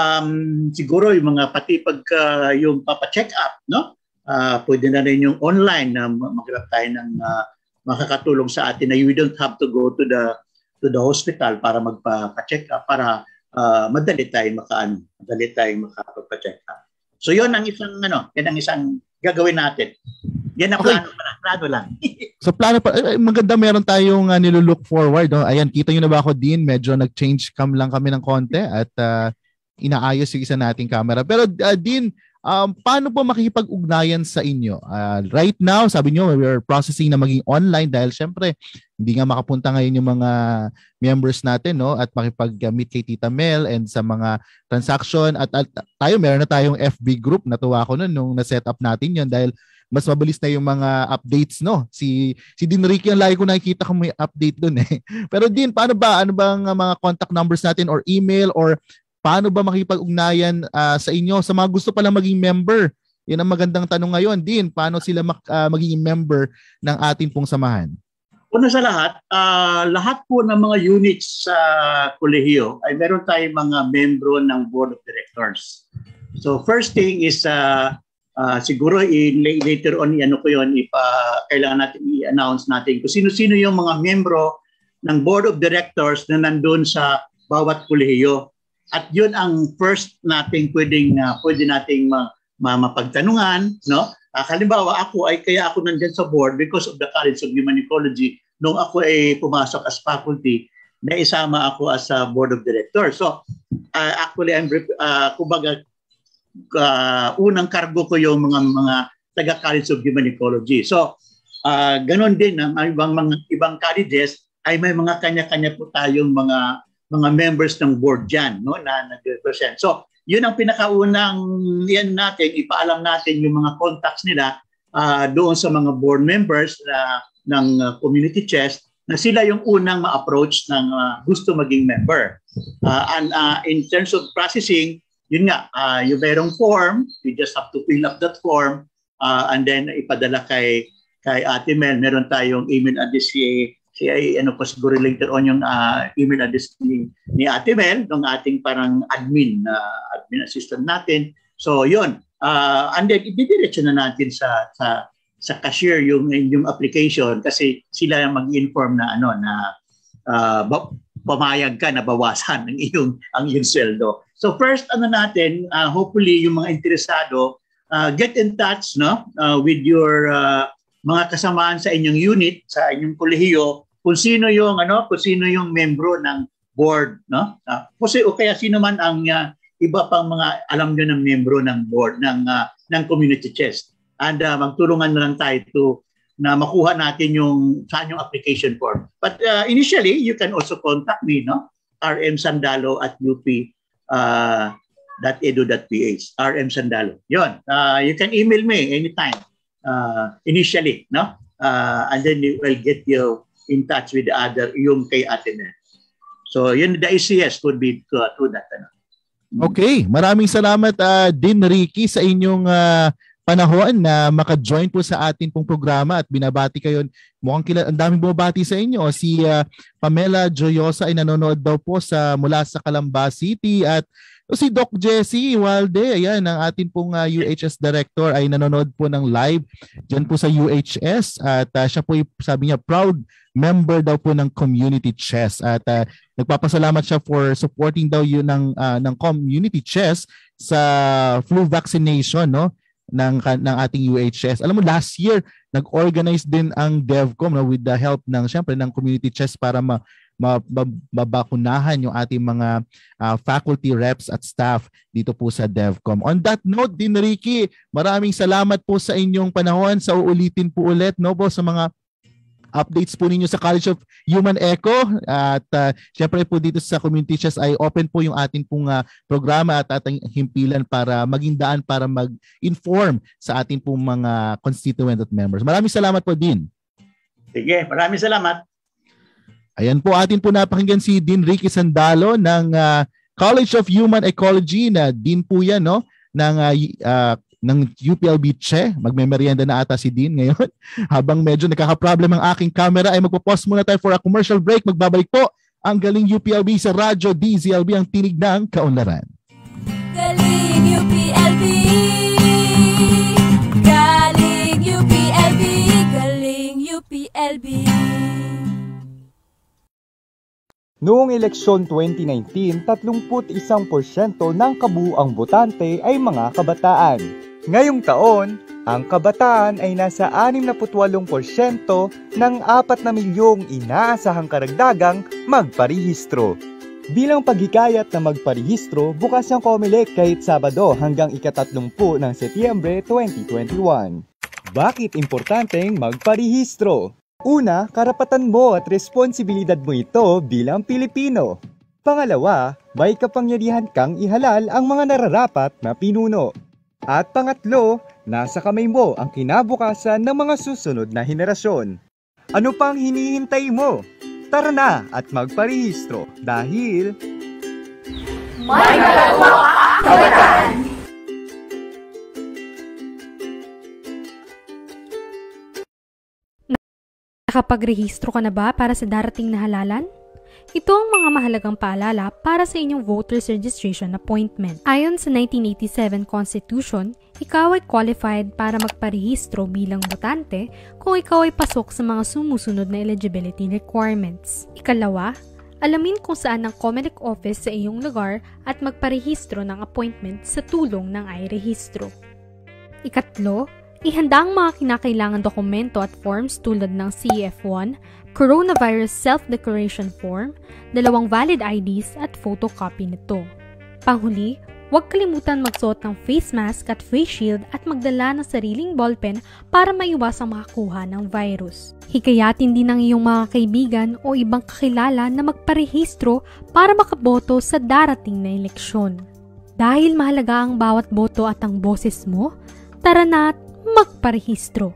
Um, siguro yung mga pati pag uh, yung papa-check up, no? Uh, pwede na rin yung online na maghanap tayo ng uh, makakatulong sa atin na you don't have to go to the to the hospital para magpa-check up, para uh, madali tayong makaano, madali tayong makapagpa-check up. So, yun ang isang, ano, yan ang isang gagawin natin. Yan ang okay. plano pa, plano lang. So plano pa, eh, maganda meron tayong uh, nilulook forward. No? Ayan, kita nyo na ba ako, Dean? Medyo nag-change cam lang kami ng konti at uh, inaayos yung isa nating camera. Pero uh, Dean, um, paano po makikipag-ugnayan sa inyo? Uh, right now, sabi nyo, we're processing na maging online dahil syempre, hindi nga makapunta ngayon yung mga members natin, no? At makipag-meet kay Tita Mel and sa mga transaction. At, at tayo, meron na tayong F B group. Natuwa ko nun nung na-set up natin yun dahil mas mabilis na yung mga updates, no? Si si Dean Ricky ang lagi ko nakikita kung may update doon eh. Pero Dean, paano ba? Ano bang mga contact numbers natin or email or paano ba makipag-ugnayan uh, sa inyo sa mga gusto palang maging member? Yan ang magandang tanong ngayon. Dean, paano sila mag, uh, magiging member ng ating pong samahan? Una sa lahat, uh, lahat po ng mga units sa kolehiyo ay meron tayong mga membro ng Board of Directors. So first thing is uh, Uh, siguro in, later on ano ko yun, ipa, kailangan natin i-announce natin kung sino-sino yung mga membro ng Board of Directors na nandun sa bawat kolehiyo. At yun ang first nating pwedeng, uh, pwede nating ma, ma, mapagtanungan. No? Uh, halimbawa ako ay kaya ako nandyan sa board because of the College of Human Ecology. Nung ako ay pumasok as faculty, na isama ako as a Board of Directors. So uh, actually, I'm, uh, kumbaga, Uh, unang kargo ko yung mga mga taga College of Human Ecology. So, uh, ganon din ang ibang mga ibang colleges ay may mga kanya-kanya po tayong mga mga members ng board diyan, no, na nag-represent. So, yun ang pinakaunang yan natin, ipaalam natin yung mga contacts nila uh, doon sa mga board members na ng uh, Community Chest na sila yung unang ma-approach ng uh, gusto maging member. Uh, and uh, in terms of processing, yun nga, uh, yung merong form, you just have to fill up that form uh, and then ipadala kay kay Ate Mel. Meron tayong email address si, si ano po siguro later on yung uh, email address ni, ni Ate Mel, ng ating parang admin, uh, admin assistant natin. So yun, uh, and then ididiretso na natin sa sa sa cashier yung yung application kasi sila yung mag-inform na ano na uh, pamayag ka na bawasan ang iyong ang iyong sweldo. So first ano natin, uh, hopefully yung mga interesado uh, get in touch, no, uh, with your uh, mga kasamaan sa inyong unit, sa inyong kolehiyo, kung sino yung ano, kung sino yung membro ng board, no? Uh, kasi o kaya sino man ang uh, iba pang mga alam niyo ng membro ng board ng uh, ng Community Chest. And uh, magtulungan na lang tayo to na makuha natin yung saan yung application form. But uh, initially, you can also contact me, no? R M Sandalo at U P uh, .edu.ph. R M Sandalo. Yun. Uh, you can email me anytime. Uh, initially, no? Uh, and then we will get you in touch with the other, yung kay Ate Mel. So, yun, the easiest would be to, to that. Ano? Okay. Maraming salamat, uh, Dean Ricky, sa inyong uh, panahon na maka-join po sa atin pong programa at binabati kayo. Mukhang kilala, ang daming bumabati sa inyo. Si uh, Pamela Joyosa ay nanonood daw po sa mula sa Calamba City at si Doc Jessie Walde, ayan, ang atin pong uh, U H S director ay nanonood po ng live dyan po sa U H S at uh, siya po sabi niya proud member daw po ng Community Chest at uh, nagpapasalamat siya for supporting daw yun ng, uh, ng Community Chest sa flu vaccination, no? ng ng ating U H S. Alam mo, last year nag-organize din ang DevCom, no, with the help ng syempre ng Community Chest para ma, ma, mabakunahan yung ating mga uh, faculty reps at staff dito po sa DevCom. On that note, Dean Ricky, maraming salamat po sa inyong panahon. Sa uulitin po ulit, no po, sa mga updates po ninyo sa College of Human Eco. At uh, syempre po dito sa Community Chess ay open po yung ating pong uh, programa at ating himpilan para maging daan para mag-inform sa ating pong mga constituent at members. Maraming salamat po, Dean. Sige, maraming salamat. Ayan po, atin po napakinggan si Dean Ricky Sandalo ng uh, College of Human Ecology na Dean po yan, no? ng uh, uh, ng U P L B Che. Magmemerienda na ata si Dean ngayon. Habang medyo nakaka-problem ang aking camera ay magpo-pause muna tayo for a commercial break. Magbabalik po ang Galing U P L B sa Radyo D Z L B, ang tinig ng kaunlaran. Galing U P L B, Galing U P L B, Galing U P L B. Noong eleksyon twenty nineteen, thirty-one porsyento ng kabuuang botante ay mga kabataan. Ngayong taon, ang kabataan ay nasa sixty-eight porsyento ng apat na milyong inaasahang karagdagang magparehistro. Bilang paghikayat na magparehistro, bukas ang COMELEC kahit Sabado hanggang ika-thirty ng Setyembre twenty twenty-one. Bakit importanteng magparehistro? Una, karapatan mo at responsibilidad mo ito bilang Pilipino. Pangalawa, may kapangyarihan kang ihalal ang mga nararapat na pinuno. At pangatlo, nasa kamay mo ang kinabukasan ng mga susunod na henerasyon. Ano pang hinihintay mo? Tara na at magparehistro dahil May magagawa ka, kabataan! Nakapagrehistro ka na ba para sa darating na halalan? Ito ang mga mahalagang paalala para sa inyong voters registration appointment. Ayon sa nineteen eighty-seven Constitution, ikaw ay qualified para magparehistro bilang botante kung ikaw ay pasok sa mga sumusunod na eligibility requirements. Ikalawa, alamin kung saan ang COMELEC office sa iyong lugar at magparehistro ng appointment sa tulong ng iRehistro. Ikatlo, ihanda ang mga kinakailangan dokumento at forms tulad ng C F one, Coronavirus Self-Declaration Form, dalawang valid I Ds at photocopy nito. Panghuli, huwag kalimutan magsuot ng face mask at face shield at magdala ng sariling ballpen para maiwasang makakuha ng virus. Hikayatin din ng iyong mga kaibigan o ibang kakilala na magparehistro para makaboto sa darating na eleksyon. Dahil mahalaga ang bawat boto at ang boses mo, tara na at magparehistro.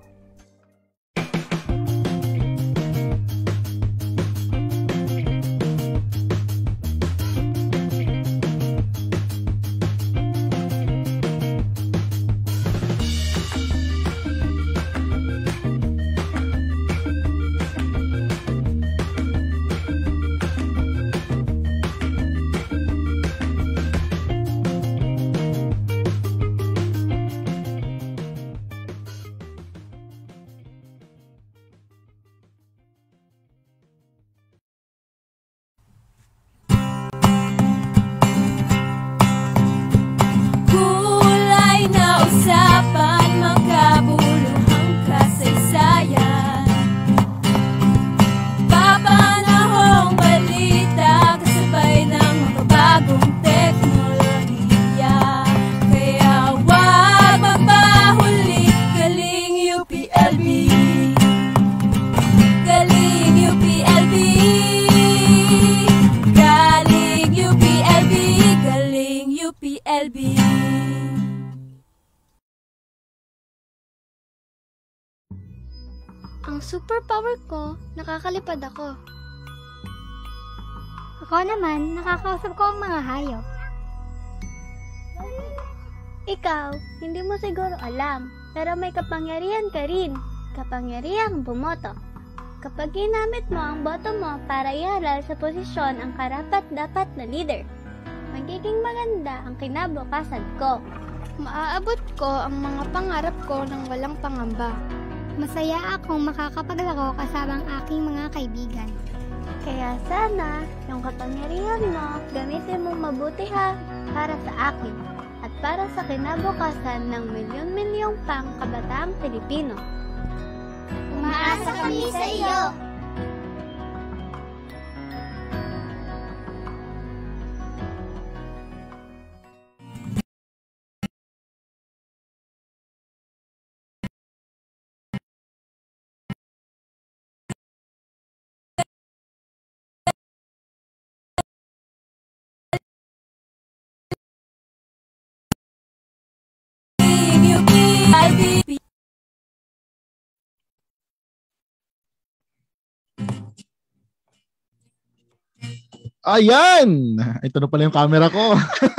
Ang superpower ko, nakakalipad ako. Ako naman, nakakausap ko ang mga hayop. Ikaw, hindi mo siguro alam, pero may kapangyarihan ka rin. Kapangyarihang bumoto. Kapag ginamit mo ang boto mo para ihalal sa posisyon ang karapat-dapat na leader, magiging maganda ang kinabukasan ko. Maaabot ko ang mga pangarap ko ng walang pangamba. Masaya akong makakapaglaro kasama ang aking mga kaibigan. Kaya sana, yung kapangyarihan mo, gamitin mo mabuti ha, para sa akin, at para sa kinabukasan ng milyon-milyong pang kabataang Pilipino. Umaasa kami sa iyo! Ayan! Ito na pala yung camera ko.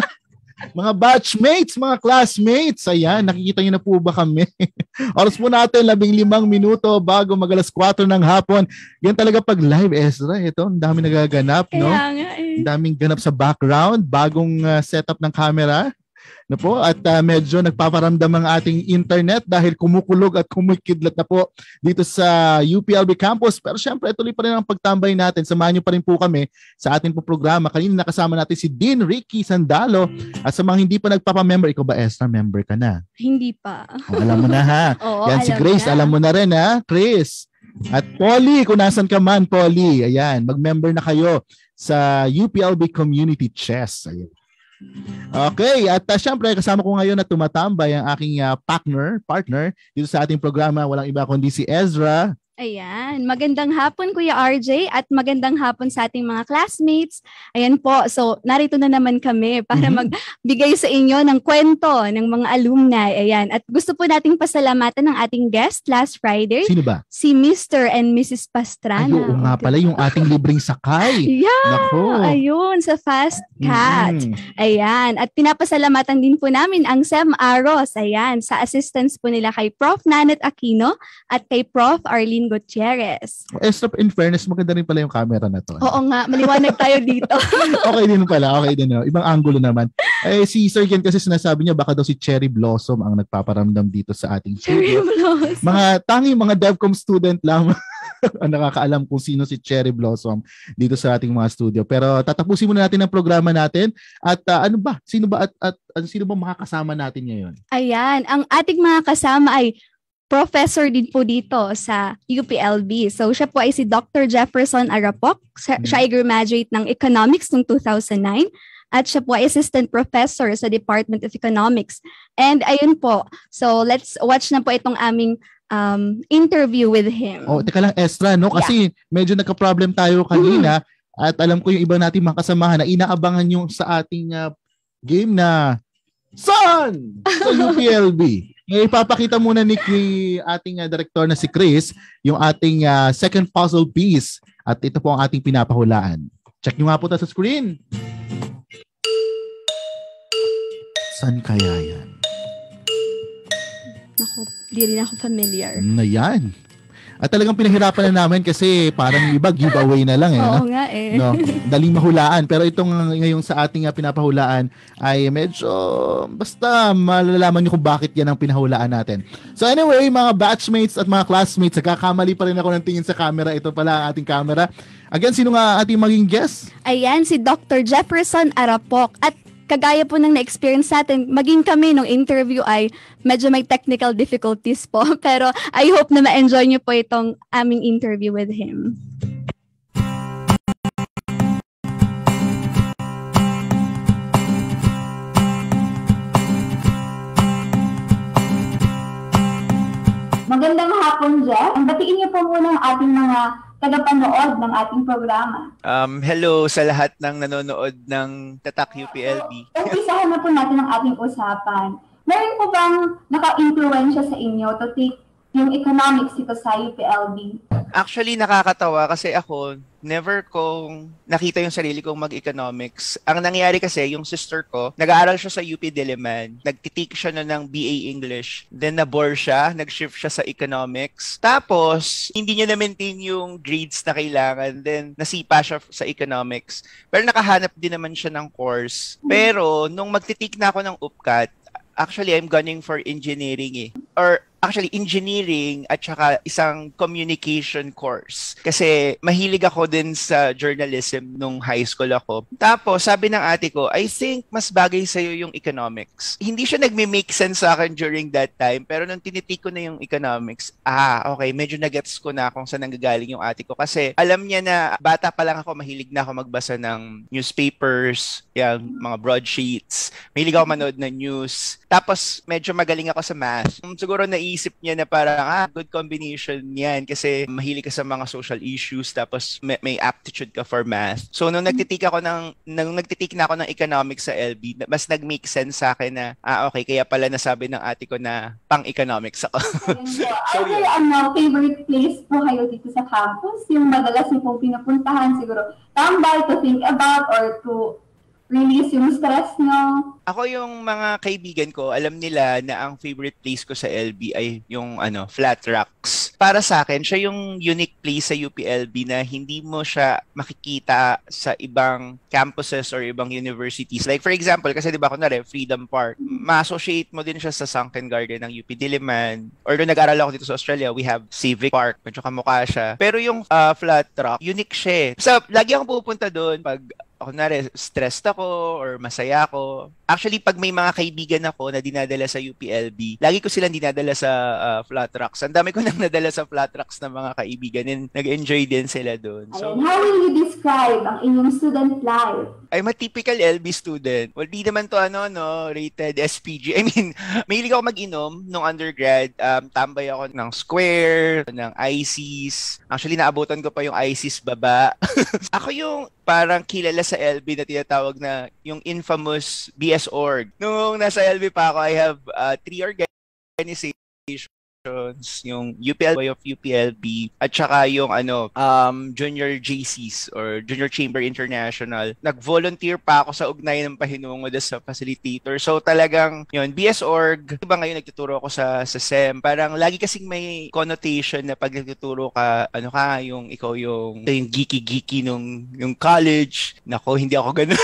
Mga batchmates, mga classmates, ayan, nakikita niyo na po ba kami? Oras po natin, labing limang minuto bago mag-alas kwatro ng hapon. Yan talaga pag live, Ezra. Ito, ang dami nagaganap, no? Kaya nga eh. Ang daming ganap sa background, bagong uh, setup ng camera. No po, at uh, medyo nagpaparamdam ang ating internet dahil kumukulog at kumikidlat na po dito sa U P L B campus. Pero syempre, tuloy pa rin ang pagtambay natin. Samahan niyo pa rin po kami sa ating po programa. Kanina nakasama natin si Dean Ricky Sandalo. At sa mga hindi pa nagpapa-member, ikaw ba, Esther, member ka na? Hindi pa. O, alam mo na ha. Oo, yan si alam Grace, na. alam mo na rin ha, Chris. At Polly, kung nasan ka man, Polly. Ayan, mag-member na kayo sa U P L B Community Chess. Ayan. Okay, at uh, syempre kasama ko ngayon na tumatambay ang aking uh, partner, partner dito sa ating programa, walang iba kundi si Ezra. Ayan, magandang hapon Kuya R J at magandang hapon sa ating mga classmates. Ayan po, so narito na naman kami para Mhm. magbigay sa inyo ng kwento ng mga alumni. Ayan, at gusto po nating pasalamatan ng ating guest last Friday, Sino ba? si Mister and Missus Pastrana. Ay, oo nga pala, yung ating libreng sakay. Yeah, Nako. ayun, sa Fast Cat. Mhm. Ayan, at pinapasalamatan din po namin ang S E M Aros, ayan, sa assistance po nila kay Prof Nanet Aquino at kay Prof Arlene Gutierrez. Esther, in fairness, maganda rin pala yung camera na to. Oo nga, maliwanag tayo dito. Okay din pala, okay din. No? Ibang angulo naman. Eh, si Sir Ken kasi sinasabi niya baka daw si Cherry Blossom ang nagpaparamdam dito sa ating Cherry studio. Blossom. Mga tanging mga DevCom student lang ang nakakaalam kung sino si Cherry Blossom dito sa ating mga studio. Pero tatapusin muna natin ang programa natin. At uh, ano ba? Sino ba at, at, at sino ba makakasama natin ngayon? Ayan, ang ating mga kasama ay professor din po dito sa U P L B. So siya po ay si Doctor Jefferson Arapok. Siya, siya ay graduate ng Economics noong two thousand nine. At siya po ay assistant professor sa Department of Economics. And ayun po, so let's watch na po itong aming um, interview with him. Oh, teka lang, Estra, no? Kasi yeah. medyo nagka-problem tayo kanina mm. at alam ko yung iba nating mga kasamahan na inaabangan yung sa ating uh, game na Sun sa U P L B. Eh, ipapakita muna ni ating uh, director na si Chris yung ating uh, second puzzle piece at ito po ang ating pinapahulaan. Check nyo nga po ta sa screen. Saan kaya yan? Naku, di rin ako familiar. Na yan. At talagang pinahirapan na namin kasi parang iba giveaway na lang eh. Oo no? nga eh. No, daling mahulaan. Pero itong ngayong sa ating uh, pinapahulaan ay medyo basta malalaman nyo kung bakit yan ang pinahulaan natin. So anyway, mga batchmates at mga classmates, nagkakamali pa rin ako ng tingin sa camera. Ito pala ang ating camera. Again, sino nga ating maging guest? Ayan, si Doctor Jefferson Arapok. At kagaya po ng na-experience natin, maging kami nung interview ay medyo may technical difficulties po. Pero I hope na ma-enjoy nyo po itong aming interview with him. Magandang hapon, Jeff. Batiin niyo po muna ang ating mga tagapanood ng ating programa. Um, hello sa lahat ng nanonood ng Tatak U P L B. Umpisahan na po natin ang ating usapan. Meron po bang naka-influensya sa inyo to take yung economics dito sa U P L B? Actually, nakakatawa kasi ako, never kong nakita yung sarili kong mag-economics. Ang nangyari kasi, yung sister ko, nag-aaral siya sa U P Diliman. Nagtitake siya na ng B A English. Then nabore siya, nag-shift siya sa economics. Tapos, hindi niya na-maintain yung grades na kailangan. Then, nasipa siya sa economics. Pero nakahanap din naman siya ng course. Pero, nung magtitake na ako ng U P C A T, actually, I'm gunning for engineering eh. Or, actually, engineering at saka isang communication course. Kasi mahilig ako din sa journalism nung high school ako. Tapos, sabi ng ate ko, I think mas bagay sa'yo yung economics. Hindi siya nagme-make sense sa akin during that time, pero nung tinitake ko na yung economics, ah, okay, medyo nagets ko na kung saan nanggagaling yung ate ko. Kasi alam niya na bata pa lang ako, mahilig na ako magbasa ng newspapers, yung mga broadsheets. Mahilig ako manood ng news. Tapos, medyo magaling ako sa math. Siguro naisip naisip niya na parang, ah, good combination yan kasi mahilig ka sa mga social issues tapos may, may aptitude ka for math. So, nung nagtitik ako ng, nung nagtitik na ako ng economics sa L B, mas nag-make sense sa akin na, ah, okay, kaya pala nasabi ng ate ko na pang-economics ako. So, Are there ano, favorite place po kayo dito sa campus? Yung madalas niyo pong pinupuntahan siguro, tambay to think about or to release yung stress nyo? Ako yung mga kaibigan ko, alam nila na ang favorite place ko sa L B ay yung ano, Flat Rocks. Para sa akin, siya yung unique place sa U P L B na hindi mo siya makikita sa ibang campuses or ibang universities. Like for example, kasi di ba kunwari, Freedom Park, ma-associate mo din siya sa Sunken Garden ng U P Diliman. Or doon nag-aral ako dito sa Australia, we have Civic Park, medyo kamukha siya. Pero yung uh, Flat Rock, unique siya. So, lagi akong pupunta doon pag ako nare stressed ako or masaya ako. Actually, pag may mga kaibigan ako na dinadala sa U P L B, lagi ko silang dinadala sa uh, Flat Rocks. Ang dami ko nang nadala sa Flat Rocks ng mga kaibigan and nag-enjoy din sila doon. So, how will you describe ang inyong student life? I'm a typical L B student. Well, di naman to ano, no, rated S P G. I mean, mahilig ako mag-inom nung undergrad. Um, tambay ako ng Square, ng I C E S. Actually, naabutan ko pa yung I C E S baba. Ako yung parang kilala sa L B na tinatawag na yung infamous B S org. Nung nasa L B pa ako, I have uh, three organizations. Yung U P L B of U P L B at saka yung ano um Junior J Cs or Junior Chamber International. Nag-volunteer pa ako sa ugnayan ng pahinungo sa facilitator. So talagang yun, B S org. Iba ngayon nagtuturo ako sa sa S E M. Parang lagi kasing may connotation na pag nagtuturo ka, ano ka, yung ikaw yung, yung geeky-geeky nung yung college. Nako, hindi ako ganun.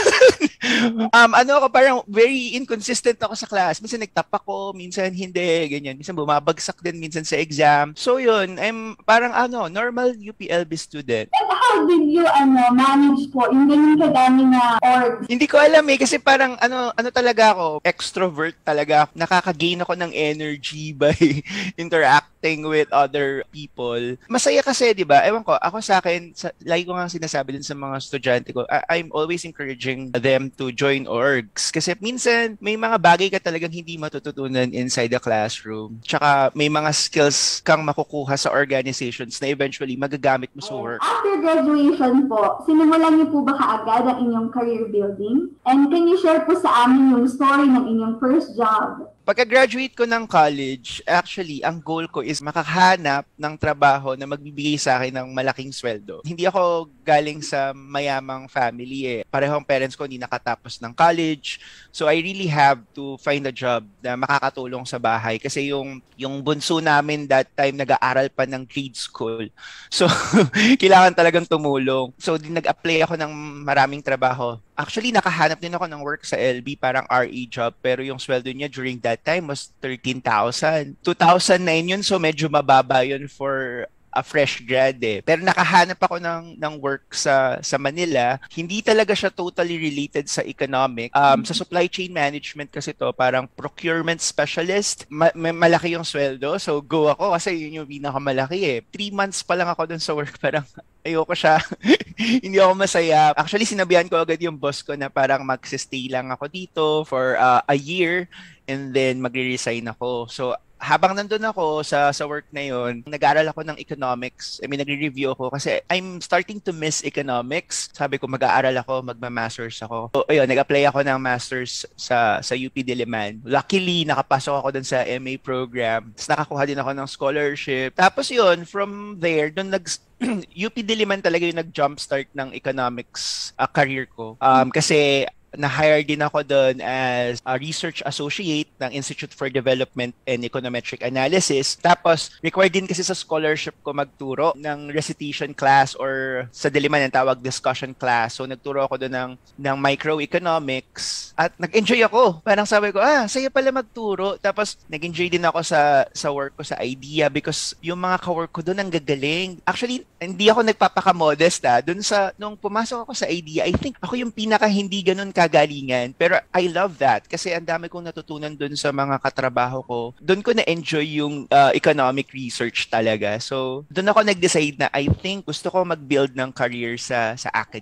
um, ano ako, parang very inconsistent ako sa class. Minsan nagtap ako, minsan hindi, ganyan. Minsan bumabagsak din minsan sa exam. So yun, I'm parang ano, normal U P L B student. And how did you ano, manage po yung ganyan kadami na orgs? Hindi ko alam eh, kasi parang ano, ano talaga ako, extrovert talaga. Nakaka-gain ako ng energy by interacting with other people. Masaya kasi, di ba? Ewan ko, ako sa akin, sa, lagi ko nga sinasabi din sa mga estudyante ko, I- I'm always encouraging them to join orgs. Kasi minsan, may mga bagay ka talagang hindi matututunan inside the classroom. Tsaka may mga skills kang makukuha sa organizations na eventually magagamit mo sa work. After graduation po, sinimulan niyo po ba kaagad ang inyong career building? And can you share po sa amin yung story ng inyong first job? Pagka-graduate ko ng college, actually, ang goal ko is makahanap ng trabaho na magbibigay sa akin ng malaking sweldo. Hindi ako galing sa mayamang family eh. Parehong parents ko hindi nakatapos ng college. So I really have to find a job na makakatulong sa bahay. Kasi yung, yung bunso namin that time nag-aaral pa ng grade school. So kailangan talagang tumulong. So din nag-apply ako ng maraming trabaho. Actually, nakahanap din ako ng work sa L B, parang R A job, pero yung sweldo niya during that time was thirteen thousand. two thousand nine yun, so medyo mababa yun for a fresh grad eh. Pero nakahanap ako ng, ng work sa, sa Manila. Hindi talaga siya totally related sa economic. Um, sa supply chain management kasi to, parang procurement specialist. Ma- malaki yung sweldo, so go ako kasi yun yung pinakamalaki eh. Three months pa lang ako dun sa work, parang ayoko siya. Hindi ako masaya. Actually, sinabihan ko agad yung boss ko na parang mag-stay lang ako dito for uh, a year and then magre-resign ako. So, habang nandun ako sa sa work na yon, nag-aaral ako ng economics. I mean, nagre-review ako kasi I'm starting to miss economics. Sabi ko, mag-aaral ako, magma-masters ako. So, ayun, nag-apply ako ng masters sa sa U P Diliman. Luckily, nakapasok ako dun sa M A program. Tapos nakakuha din ako ng scholarship. Tapos yun, from there, dun nag U P Diliman talaga yung nag-jumpstart ng economics uh, career ko. Um, kasi na-hire din ako doon as a research associate ng Institute for Development and Econometric Analysis. Tapos, required din kasi sa scholarship ko magturo ng recitation class or sa Diliman ang tawag discussion class. So, nagturo ako doon ng, ng microeconomics at nag-enjoy ako. Parang sabi ko, ah, saya pala magturo. Tapos, nag-enjoy din ako sa, sa work ko sa IDEA because yung mga ka-work ko doon ang gagaling. Actually, hindi ako nagpapaka-modest ah. Doon sa, nung pumasok ako sa IDEA, I think ako yung pinaka hindi ganun kagalingan. Pero I love that kasi ang dami kong natutunan dun sa mga katrabaho ko. Dun ko na-enjoy yung uh, economic research talaga. So, dun ako nag-decide na I think gusto ko mag-build ng career sa sa academe.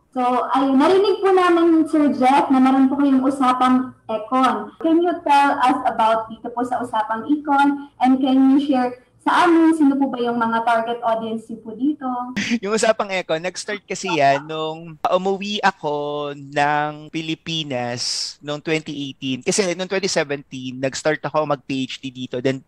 So, ay narinig po namin, Sir Jeff, na meron po kayong usapang Econ. Can you tell us about dito po sa usapang Econ? And can you share sa amin, sino po ba yung mga target audience po dito? Yung usapang Econ, nag-start kasi yan nung umuwi ako ng Pilipinas noong twenty eighteen. Kasi noong twenty seventeen, nag-start ako mag-P H D dito. Then,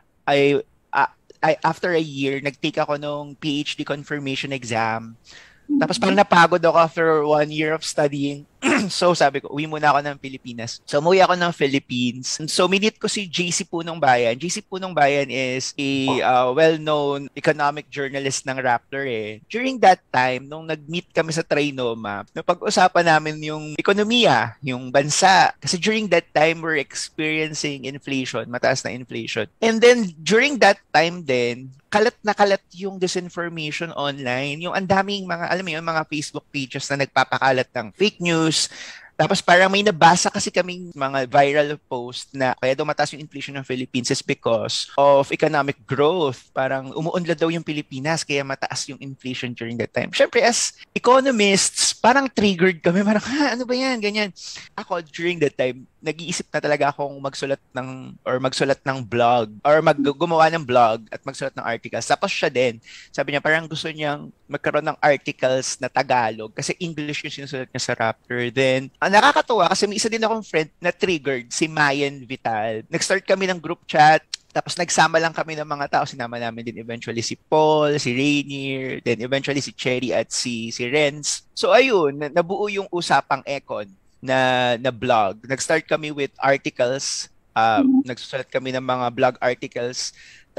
I, uh, I after a year, nag-take ako nung P H D confirmation exam. Tapos parang napagod ako after one year of studying. So sabi ko, uwi muna ako ng Pilipinas. So umuwi ako ng Philippines. So minit ko si J C Punong Bayan. J C Punong Bayan is a uh, well-known economic journalist ng Rappler eh. During that time, nung nag-meet kami sa Trinoma, napag-usapan namin yung ekonomiya, yung bansa. Kasi during that time, we're experiencing inflation, mataas na inflation. And then during that time din, kalat na kalat yung disinformation online. Yung ang daming mga, alam mo yun, mga Facebook pages na nagpapakalat ng fake news. Tapos parang may nabasa kasi kaming mga viral post na kaya daw mataas yung inflation ng Philippines is because of economic growth. Parang umuunlad daw yung Pilipinas kaya mataas yung inflation during that time. Syempre as economists, parang triggered kami. Parang, ha, ano ba yan? Ganyan. Ako during that time, nag-iisip na talaga akong magsulat ng or magsulat ng blog or mag gumawa ng blog at magsulat ng articles. Tapos siya din, sabi niya parang gusto niyang magkaroon ng articles na Tagalog kasi English yung sinusulat niya sa Rappler. Then, ang nakakatuwa kasi may isa din akong friend na triggered, si Mayan Vital. Nag-start kami ng group chat. Tapos nagsama lang kami ng mga tao. Sinama namin din eventually si Paul, si Rainier, then eventually si Cherry at si si Renz. So ayun, nabuo yung usapang Econ na na blog. Nag-start kami with articles. Uh, mm-hmm. Nagsusulat kami ng mga blog articles.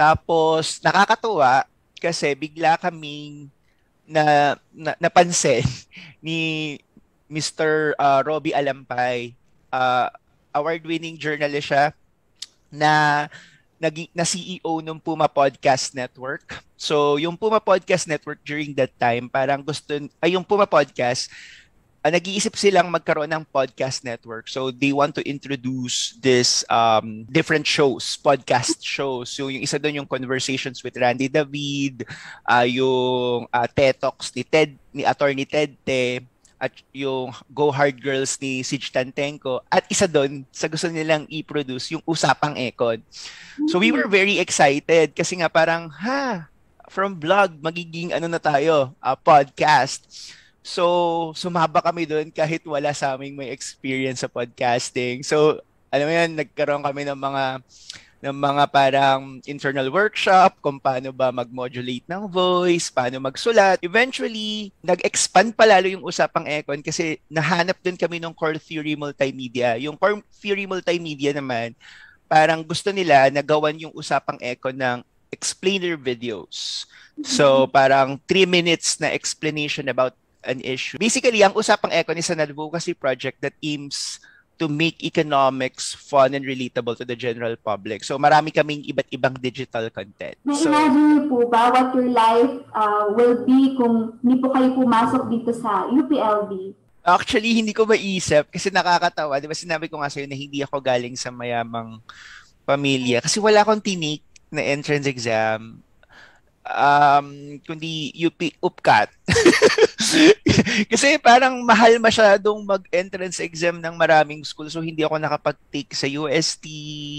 Tapos nakakatuwa kasi bigla kaming na, na napansin ni Mister Uh, Robbie Alampay. Uh, award-winning journalist siya na naging na C E O ng Puma Podcast Network. So, yung Puma Podcast Network during that time, parang gusto ay yung Puma Podcast Uh, nag-iisip silang magkaroon ng podcast network. So, they want to introduce this um, different shows, podcast shows. So, yung isa doon yung Conversations with Randy David, uh, yung uh, TED Talks ni Ted, ni Attorney Ted Te, at yung Go Hard Girls ni Sige Tantenko. At isa doon, sa gusto nilang i-produce, yung Usapang Econ. So, we were very excited kasi nga parang, ha, from blog, magiging ano na tayo, uh, podcast. So, sumaba kami doon kahit wala sa aming may experience sa podcasting. So, alam mo yan, nagkaroon kami ng mga ng mga parang internal workshop kung paano ba mag-modulate ng voice, paano magsulat. Eventually, nag-expand pa lalo yung Usapang Econ kasi nahanap din kami ng Core Theory Multimedia. Yung Core Theory Multimedia naman, parang gusto nila na gawan yung Usapang Econ ng explainer videos. So, parang three minutes na explanation about an issue. Basically, ang Usapang Econ is an advocacy project that aims to make economics fun and relatable to the general public. So, marami kaming iba't ibang digital content. So, na-imagine niyo po ba what your life uh, will be kung hindi po kayo pumasok dito sa U P L B? Actually, hindi ko maisip kasi nakakatawa. Di ba sinabi ko nga sa'yo na hindi ako galing sa mayamang pamilya kasi wala akong tinik na entrance exam. Um, kundi U P U P C A T. Kasi parang mahal masyadong mag-entrance exam ng maraming school. So, hindi ako nakapag-take sa U S T,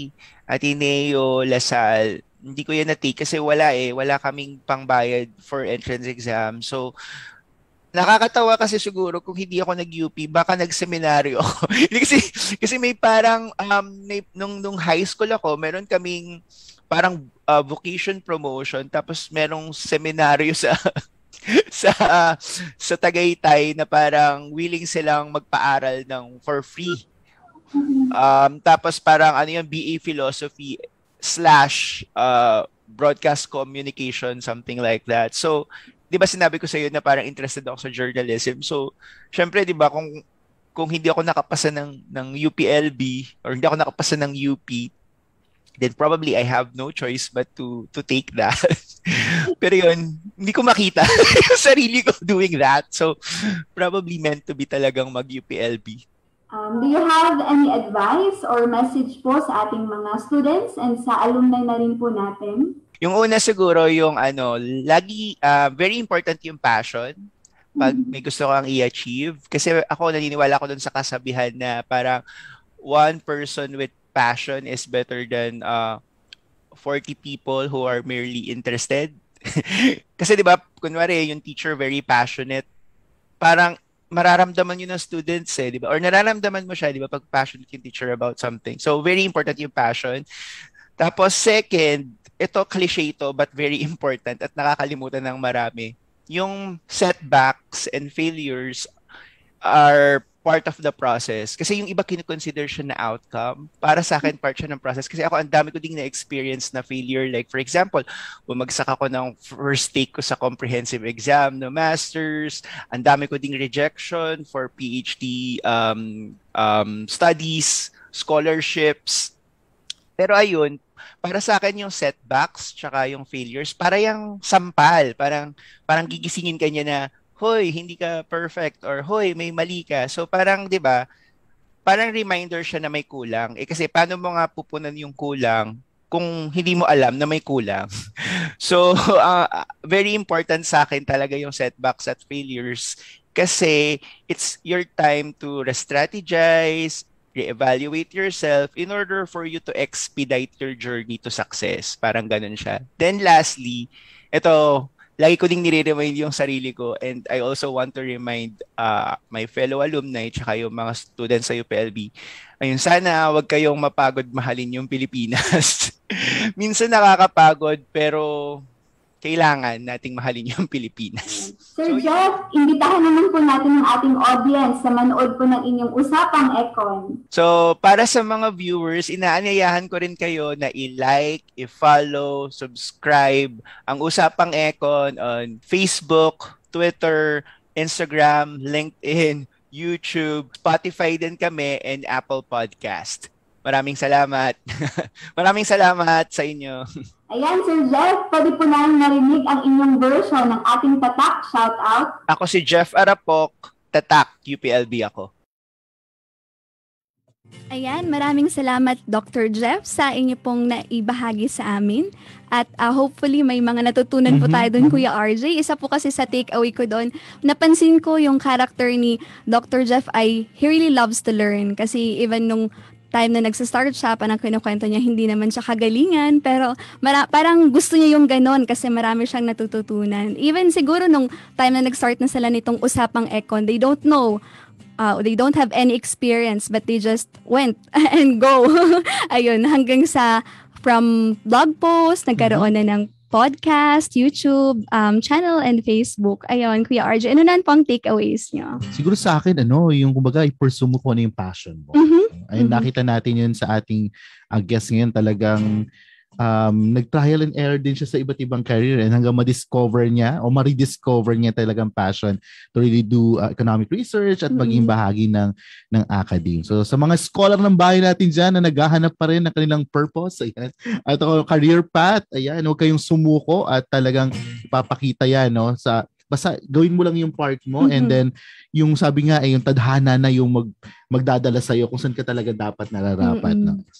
Ateneo, LaSalle. Hindi ko yan na-take kasi wala eh. Wala kaming pangbayad for entrance exam. So, nakakatawa kasi siguro kung hindi ako nag-U P, baka nag-seminaryo ako. kasi, kasi may parang, um, may, nung, nung high school ako, meron kaming parang uh, vocation promotion tapos merong seminaryo sa sa uh, sa Tagaytay na parang willing silang magpaaral ng for free. Um, tapos parang ano yung B A Philosophy slash uh, Broadcast Communication, something like that. So, di ba sinabi ko sa iyo na parang interested ako sa journalism. So, syempre di ba kung kung hindi ako nakapasa ng ng U P L B or hindi ako nakapasa ng U P, then probably I have no choice but to to take that. Pero yun, hindi ko makita yung sarili ko doing that. So, probably meant to be talagang mag-U P L B. Um, do you have any advice or message po sa ating mga students and sa alumni na rin po natin? Yung una siguro yung ano, lagi, uh, very important yung passion. pag may gusto kang i-achieve. Kasi ako, naniniwala ko dun sa kasabihan na parang one person with passion is better than uh, forty people who are merely interested. Kasi di ba, kunwari, yung teacher very passionate, parang mararamdaman yun ng students eh, di ba? Or nararamdaman mo siya, di ba, pag passionate yung teacher about something. So, very important yung passion. Tapos, second, ito, cliche ito, but very important at nakakalimutan ng marami. Yung setbacks and failures are part of the process. Kasi yung iba kinoconsider siya na outcome. Para sa akin, part siya ng process. Kasi ako, ang dami ko ding na-experience na failure. Like, for example, bumagsak ako ng first take ko sa comprehensive exam no masters. Ang dami ko ding rejection for PhD um, um, studies, scholarships. Pero ayun, para sa akin yung setbacks tsaka yung failures, para yung sampal. Parang, parang gigisingin ka niya na, hoy, hindi ka perfect, or hoy, may mali ka. So parang, di ba, parang reminder siya na may kulang. Eh kasi paano mo nga pupunan yung kulang kung hindi mo alam na may kulang? So, uh, very important sa akin talaga yung setbacks at failures kasi it's your time to re-strategize, re-evaluate yourself in order for you to expedite your journey to success. Parang ganun siya. Then lastly, ito, lagi ko ding nire-remind yung sarili ko, and I also want to remind uh, my fellow alumni tsaka yung mga students sa U P L B. Ayun, sana wag kayong mapagod mahalin yung Pilipinas. Minsan nakakapagod, pero kailangan nating mahalin yung Pilipinas. Sir so, Jeff, imbitahan naman po natin ang ating audience na manood po ng inyong Usapang Econ. So, para sa mga viewers, inaanyayahan ko rin kayo na i-like, i-follow, subscribe ang Usapang Econ on Facebook, Twitter, Instagram, LinkedIn, YouTube, Spotify din kami, and Apple Podcast. Maraming salamat. Maraming salamat sa inyo. Ayan, Sir Jeff, pwede po namin narinig ang inyong version ng ating Tatak Shoutout. Ako si Jeff Arapok, Tatak, U P L B ako. Ayan, maraming salamat Doctor Jeff sa inyo pong naibahagi sa amin. At uh, hopefully may mga natutunan po tayo doon, Kuya R J. Isa po kasi sa takeaway ko doon, napansin ko yung character ni Doctor Jeff ay he really loves to learn. Kasi even nung time na nagsa-start siya, parang kinukwento niya, hindi naman siya kagalingan, pero mara- parang gusto niya yung ganon kasi marami siyang natututunan. Even siguro nung time na nag-start na sila nitong Usapang Econ, they don't know, uh, they don't have any experience, but they just went and go. Ayun, hanggang sa from blog post, nagkaroon na ng podcast, YouTube, um, channel, and Facebook. Ayun, Kuya R J, ano na po ang takeaways niyo? Siguro sa akin, ano, yung kumbaga, i-pursue mo kung ano yung passion mo. Mm-hmm. Ayun, mm-hmm. Nakita natin yun sa ating uh, guest ngayon, talagang um, nag-trial and error din siya sa iba't ibang career, and hanggang ma-discover niya o ma-rediscover niya talagang passion to really do uh, economic research at maging bahagi ng ng academe. So sa mga scholar ng bahay natin dyan na naghahanap pa rin ng kanilang purpose, ayan, at uh, career path, ayan, huwag kayong sumuko at talagang ipapakita yan, no, sa basta gawin mo lang yung part mo, mm-hmm. and then yung sabi nga ay eh, yung tadhana na yung mag magdadala sa iyo kung saan ka talaga dapat nararapat. Mm-hmm. No?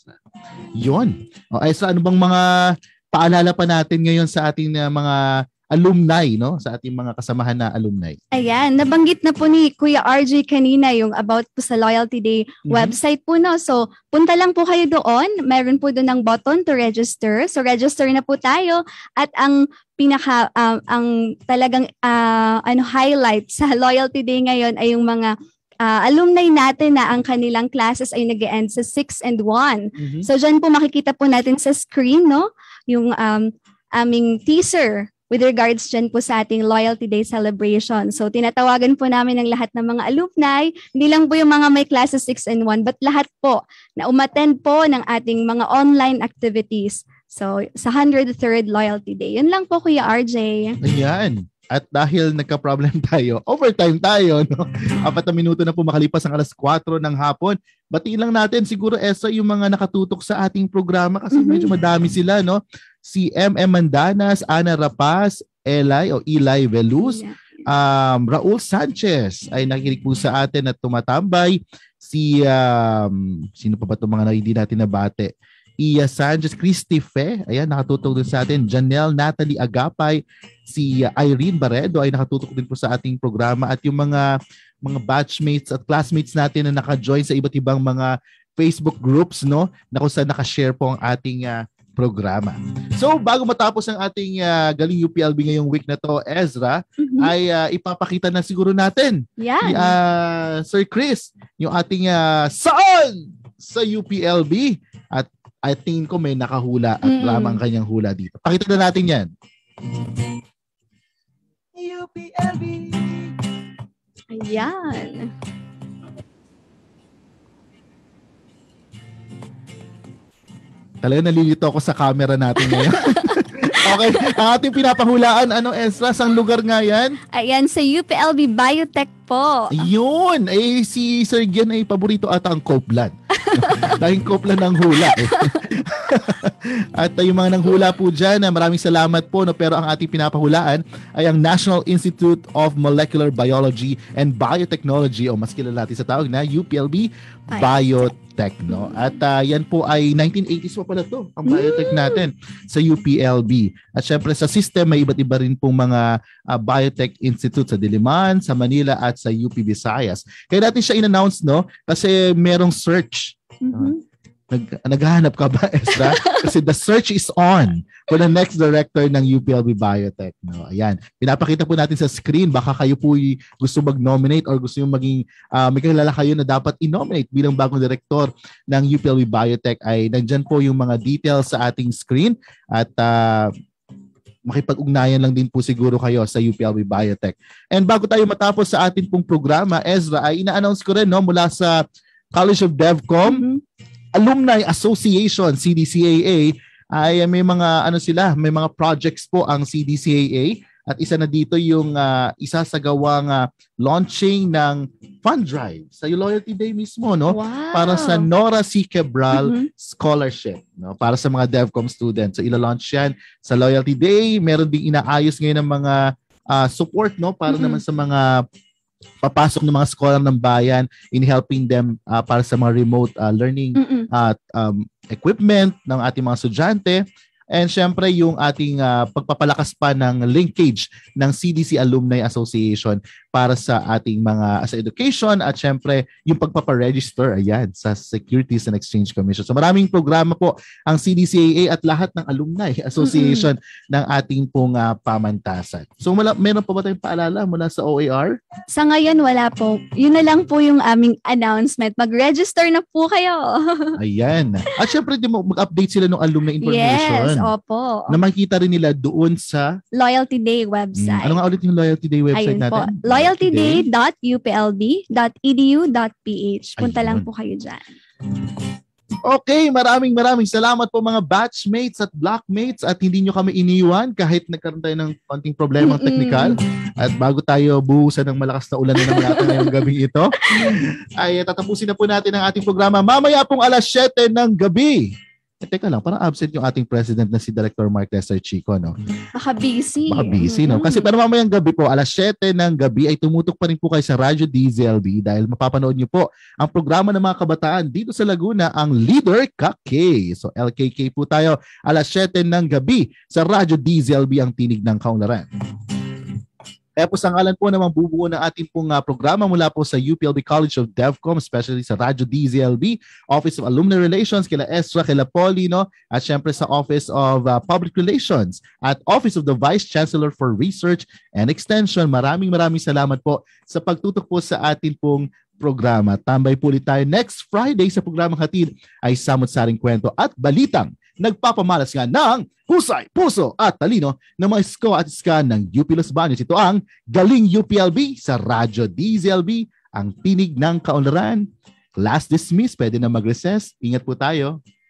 Yun. O, ay, so ano bang mga paalala pa natin ngayon sa ating uh, mga alumni, no? Sa ating mga kasamahan na alumni. Ayan, nabanggit na po ni Kuya R J kanina yung about po sa Loyalty Day mm-hmm. website po, no? So, punta lang po kayo doon. Meron po doon ng button to register. So, register na po tayo. At ang pinaka, um, ang talagang uh, ano highlight sa Loyalty Day ngayon ay yung mga uh, alumni natin na ang kanilang classes ay nag-e-end sa six and one. Mm-hmm. So, dyan po makikita po natin sa screen, no? Yung um, aming teaser with regards dyan po sa ating Loyalty Day celebration. So, tinatawagan po namin ang lahat ng mga alumni, hindi lang po yung mga may classes six and one, but lahat po na umattend po ng ating mga online activities. So, sa one hundred third Loyalty Day. Yun lang po, Kuya R J. Ayan. At dahil nagka-problem tayo, overtime tayo, no? Apat na minuto na po makalipas ang alas kwatro ng hapon. Batiin lang natin siguro, Esa, yung mga nakatutok sa ating programa kasi mm-hmm. medyo madami sila, no? Si M M Mandanas, Ana Rapaz, Eli o Eli Veluz, um, Raul Sanchez ay nakikinig po sa atin at tumatambay. Si, um, sino pa ba itong mga hindi natin nabate? Iya Sanchez, Christy Fe, ayan, nakatutok din sa atin. Janelle Natalie Agapay, si Irene Barredo ay nakatutok din po sa ating programa. At yung mga mga batchmates at classmates natin na naka-join sa iba't ibang mga Facebook groups, no, na kung saan nakashare po ang ating uh, programa. So, bago matapos ang ating uh, Galing U P L B ngayong week na to, Ezra, mm-hmm. ay uh, ipapakita na siguro natin. Yan. Uh, Sir Chris, yung ating uh, saan sa U P L B. At I think ko may nakahula at mm. lamang kanyang hula dito. Pakita na natin yan. U P L B. Ayan. Talaga nalilito ako sa camera natin ngayon. Okay, ang ating pinapahulaan, ano Ezra, sang lugar nga yan? Ayan, sa U P L B Biotech po. Yun, eh si Sir Gian ay paborito ata ang Copeland. Dahil Copeland ang hula. Eh. At yung mga nanghula po dyan, maraming salamat po. No? Pero ang ating pinapahulaan ay ang National Institute of Molecular Biology and Biotechnology, o mas kilala natin sa tawag na U P L B Biotech. No? At uh, yan po ay nineteen eighties pa pala to, ang biotech natin sa U P L B. At syempre sa system, may iba't iba rin pong mga uh, biotech institute sa Diliman, sa Manila at sa U P Visayas. Kaya natin siya in-announce, no? Kasi merong search. Mm-hmm. Nag, naghahanap ka ba, Ezra? Kasi the search is on for the next director ng U P L B Biotech. No? Ayan. Pinapakita po natin sa screen. Baka kayo po gusto mag-nominate or gusto yung maging, uh, may kilala kayo na dapat i-nominate bilang bagong director ng U P L B Biotech. Ay nandyan po yung mga details sa ating screen. At uh, makipag-ugnayan lang din po siguro kayo sa U P L B Biotech. And bago tayo matapos sa ating pong programa, Ezra, ay ina-announce ko rin, no, mula sa College of DevCom, mm-hmm. Alumni Association, C D C A A, ay may mga ano sila, may mga projects po ang C D C A A, at isa na dito yung uh, isasagawang uh, launching ng fund drive sa Loyalty Day mismo, no? Wow. Para sa Nora C. Cabral mm-hmm. Scholarship, no? Para sa mga DevCom students. So ila-launch yan sa Loyalty Day. Meron ding inaayos ngayon ng mga uh, support, no? Para mm-hmm. naman sa mga papasok ng mga scholar ng bayan in helping them uh, para sa mga remote uh, learning at uh, um, equipment ng ating mga estudyante. And syempre yung ating uh, pagpapalakas pa ng linkage ng C D C Alumni Association para sa ating mga sa education at syempre yung pagpaparegister ayan sa Securities and Exchange Commission. So maraming programa po ang C D C A A at lahat ng Alumni Association mm-hmm. ng ating pong uh, pamantasan. So mala, meron pa ba tayong paalala mula sa O A R? Sa ngayon wala po. Yun na lang po yung aming announcement. Mag-register na po kayo. Ayan. At syempre mag-update sila ng alumni information. Yes, opo. Na makikita rin nila doon sa Loyalty Day website. Hmm. Ano nga ulit yung Loyalty Day website Ayun natin? Po. loyalty day dot u p l b dot e d u dot p h. Punta Ayun. lang po kayo dyan. Okay, maraming maraming salamat po mga batchmates at blockmates at hindi nyo kami iniwan kahit nagkaroon tayo ng konting problema technical. At bago tayo buhusan ng malakas na ulan na naman natin ngayong gabi ito, ay tatapusin na po natin ang ating programa mamaya pong alas siyete ng gabi. Eh, teka lang, parang absent yung ating president na si Director Mark Lester Chico, no? Baka busy. Baka busy, no? Kasi pero mamayang gabi po, alas siyete ng gabi ay tumutok pa rin po kayo sa Radyo D Z L B dahil mapapanood nyo po ang programa ng mga kabataan dito sa Laguna, ang Leader K K. So L K K po tayo, alas siyete ng gabi sa Radyo D Z L B ang tinig ng Kaunlaran. Kaya po sa ngalan po na bubuo ng ating pong uh, programa mula po sa U P L B College of DevCom, especially sa Radyo D Z L B, Office of Alumni Relations, kila Ezra, kila Polly, no? At syempre sa Office of uh, Public Relations at Office of the Vice Chancellor for Research and Extension. Maraming maraming salamat po sa pagtutok po sa ating pong programa. Tambay po ulit tayo next Friday sa programang hatid ay samot-saring kwento at balitang nagpapamalas nga ng husay, puso at talino ng mga isko at iska ng U P Los Baños. Ito ang Galing U P L B sa Radyo D Z L B, ang tinig ng Kaunlaran. Class dismissed, pwede na mag-recess. Ingat po tayo.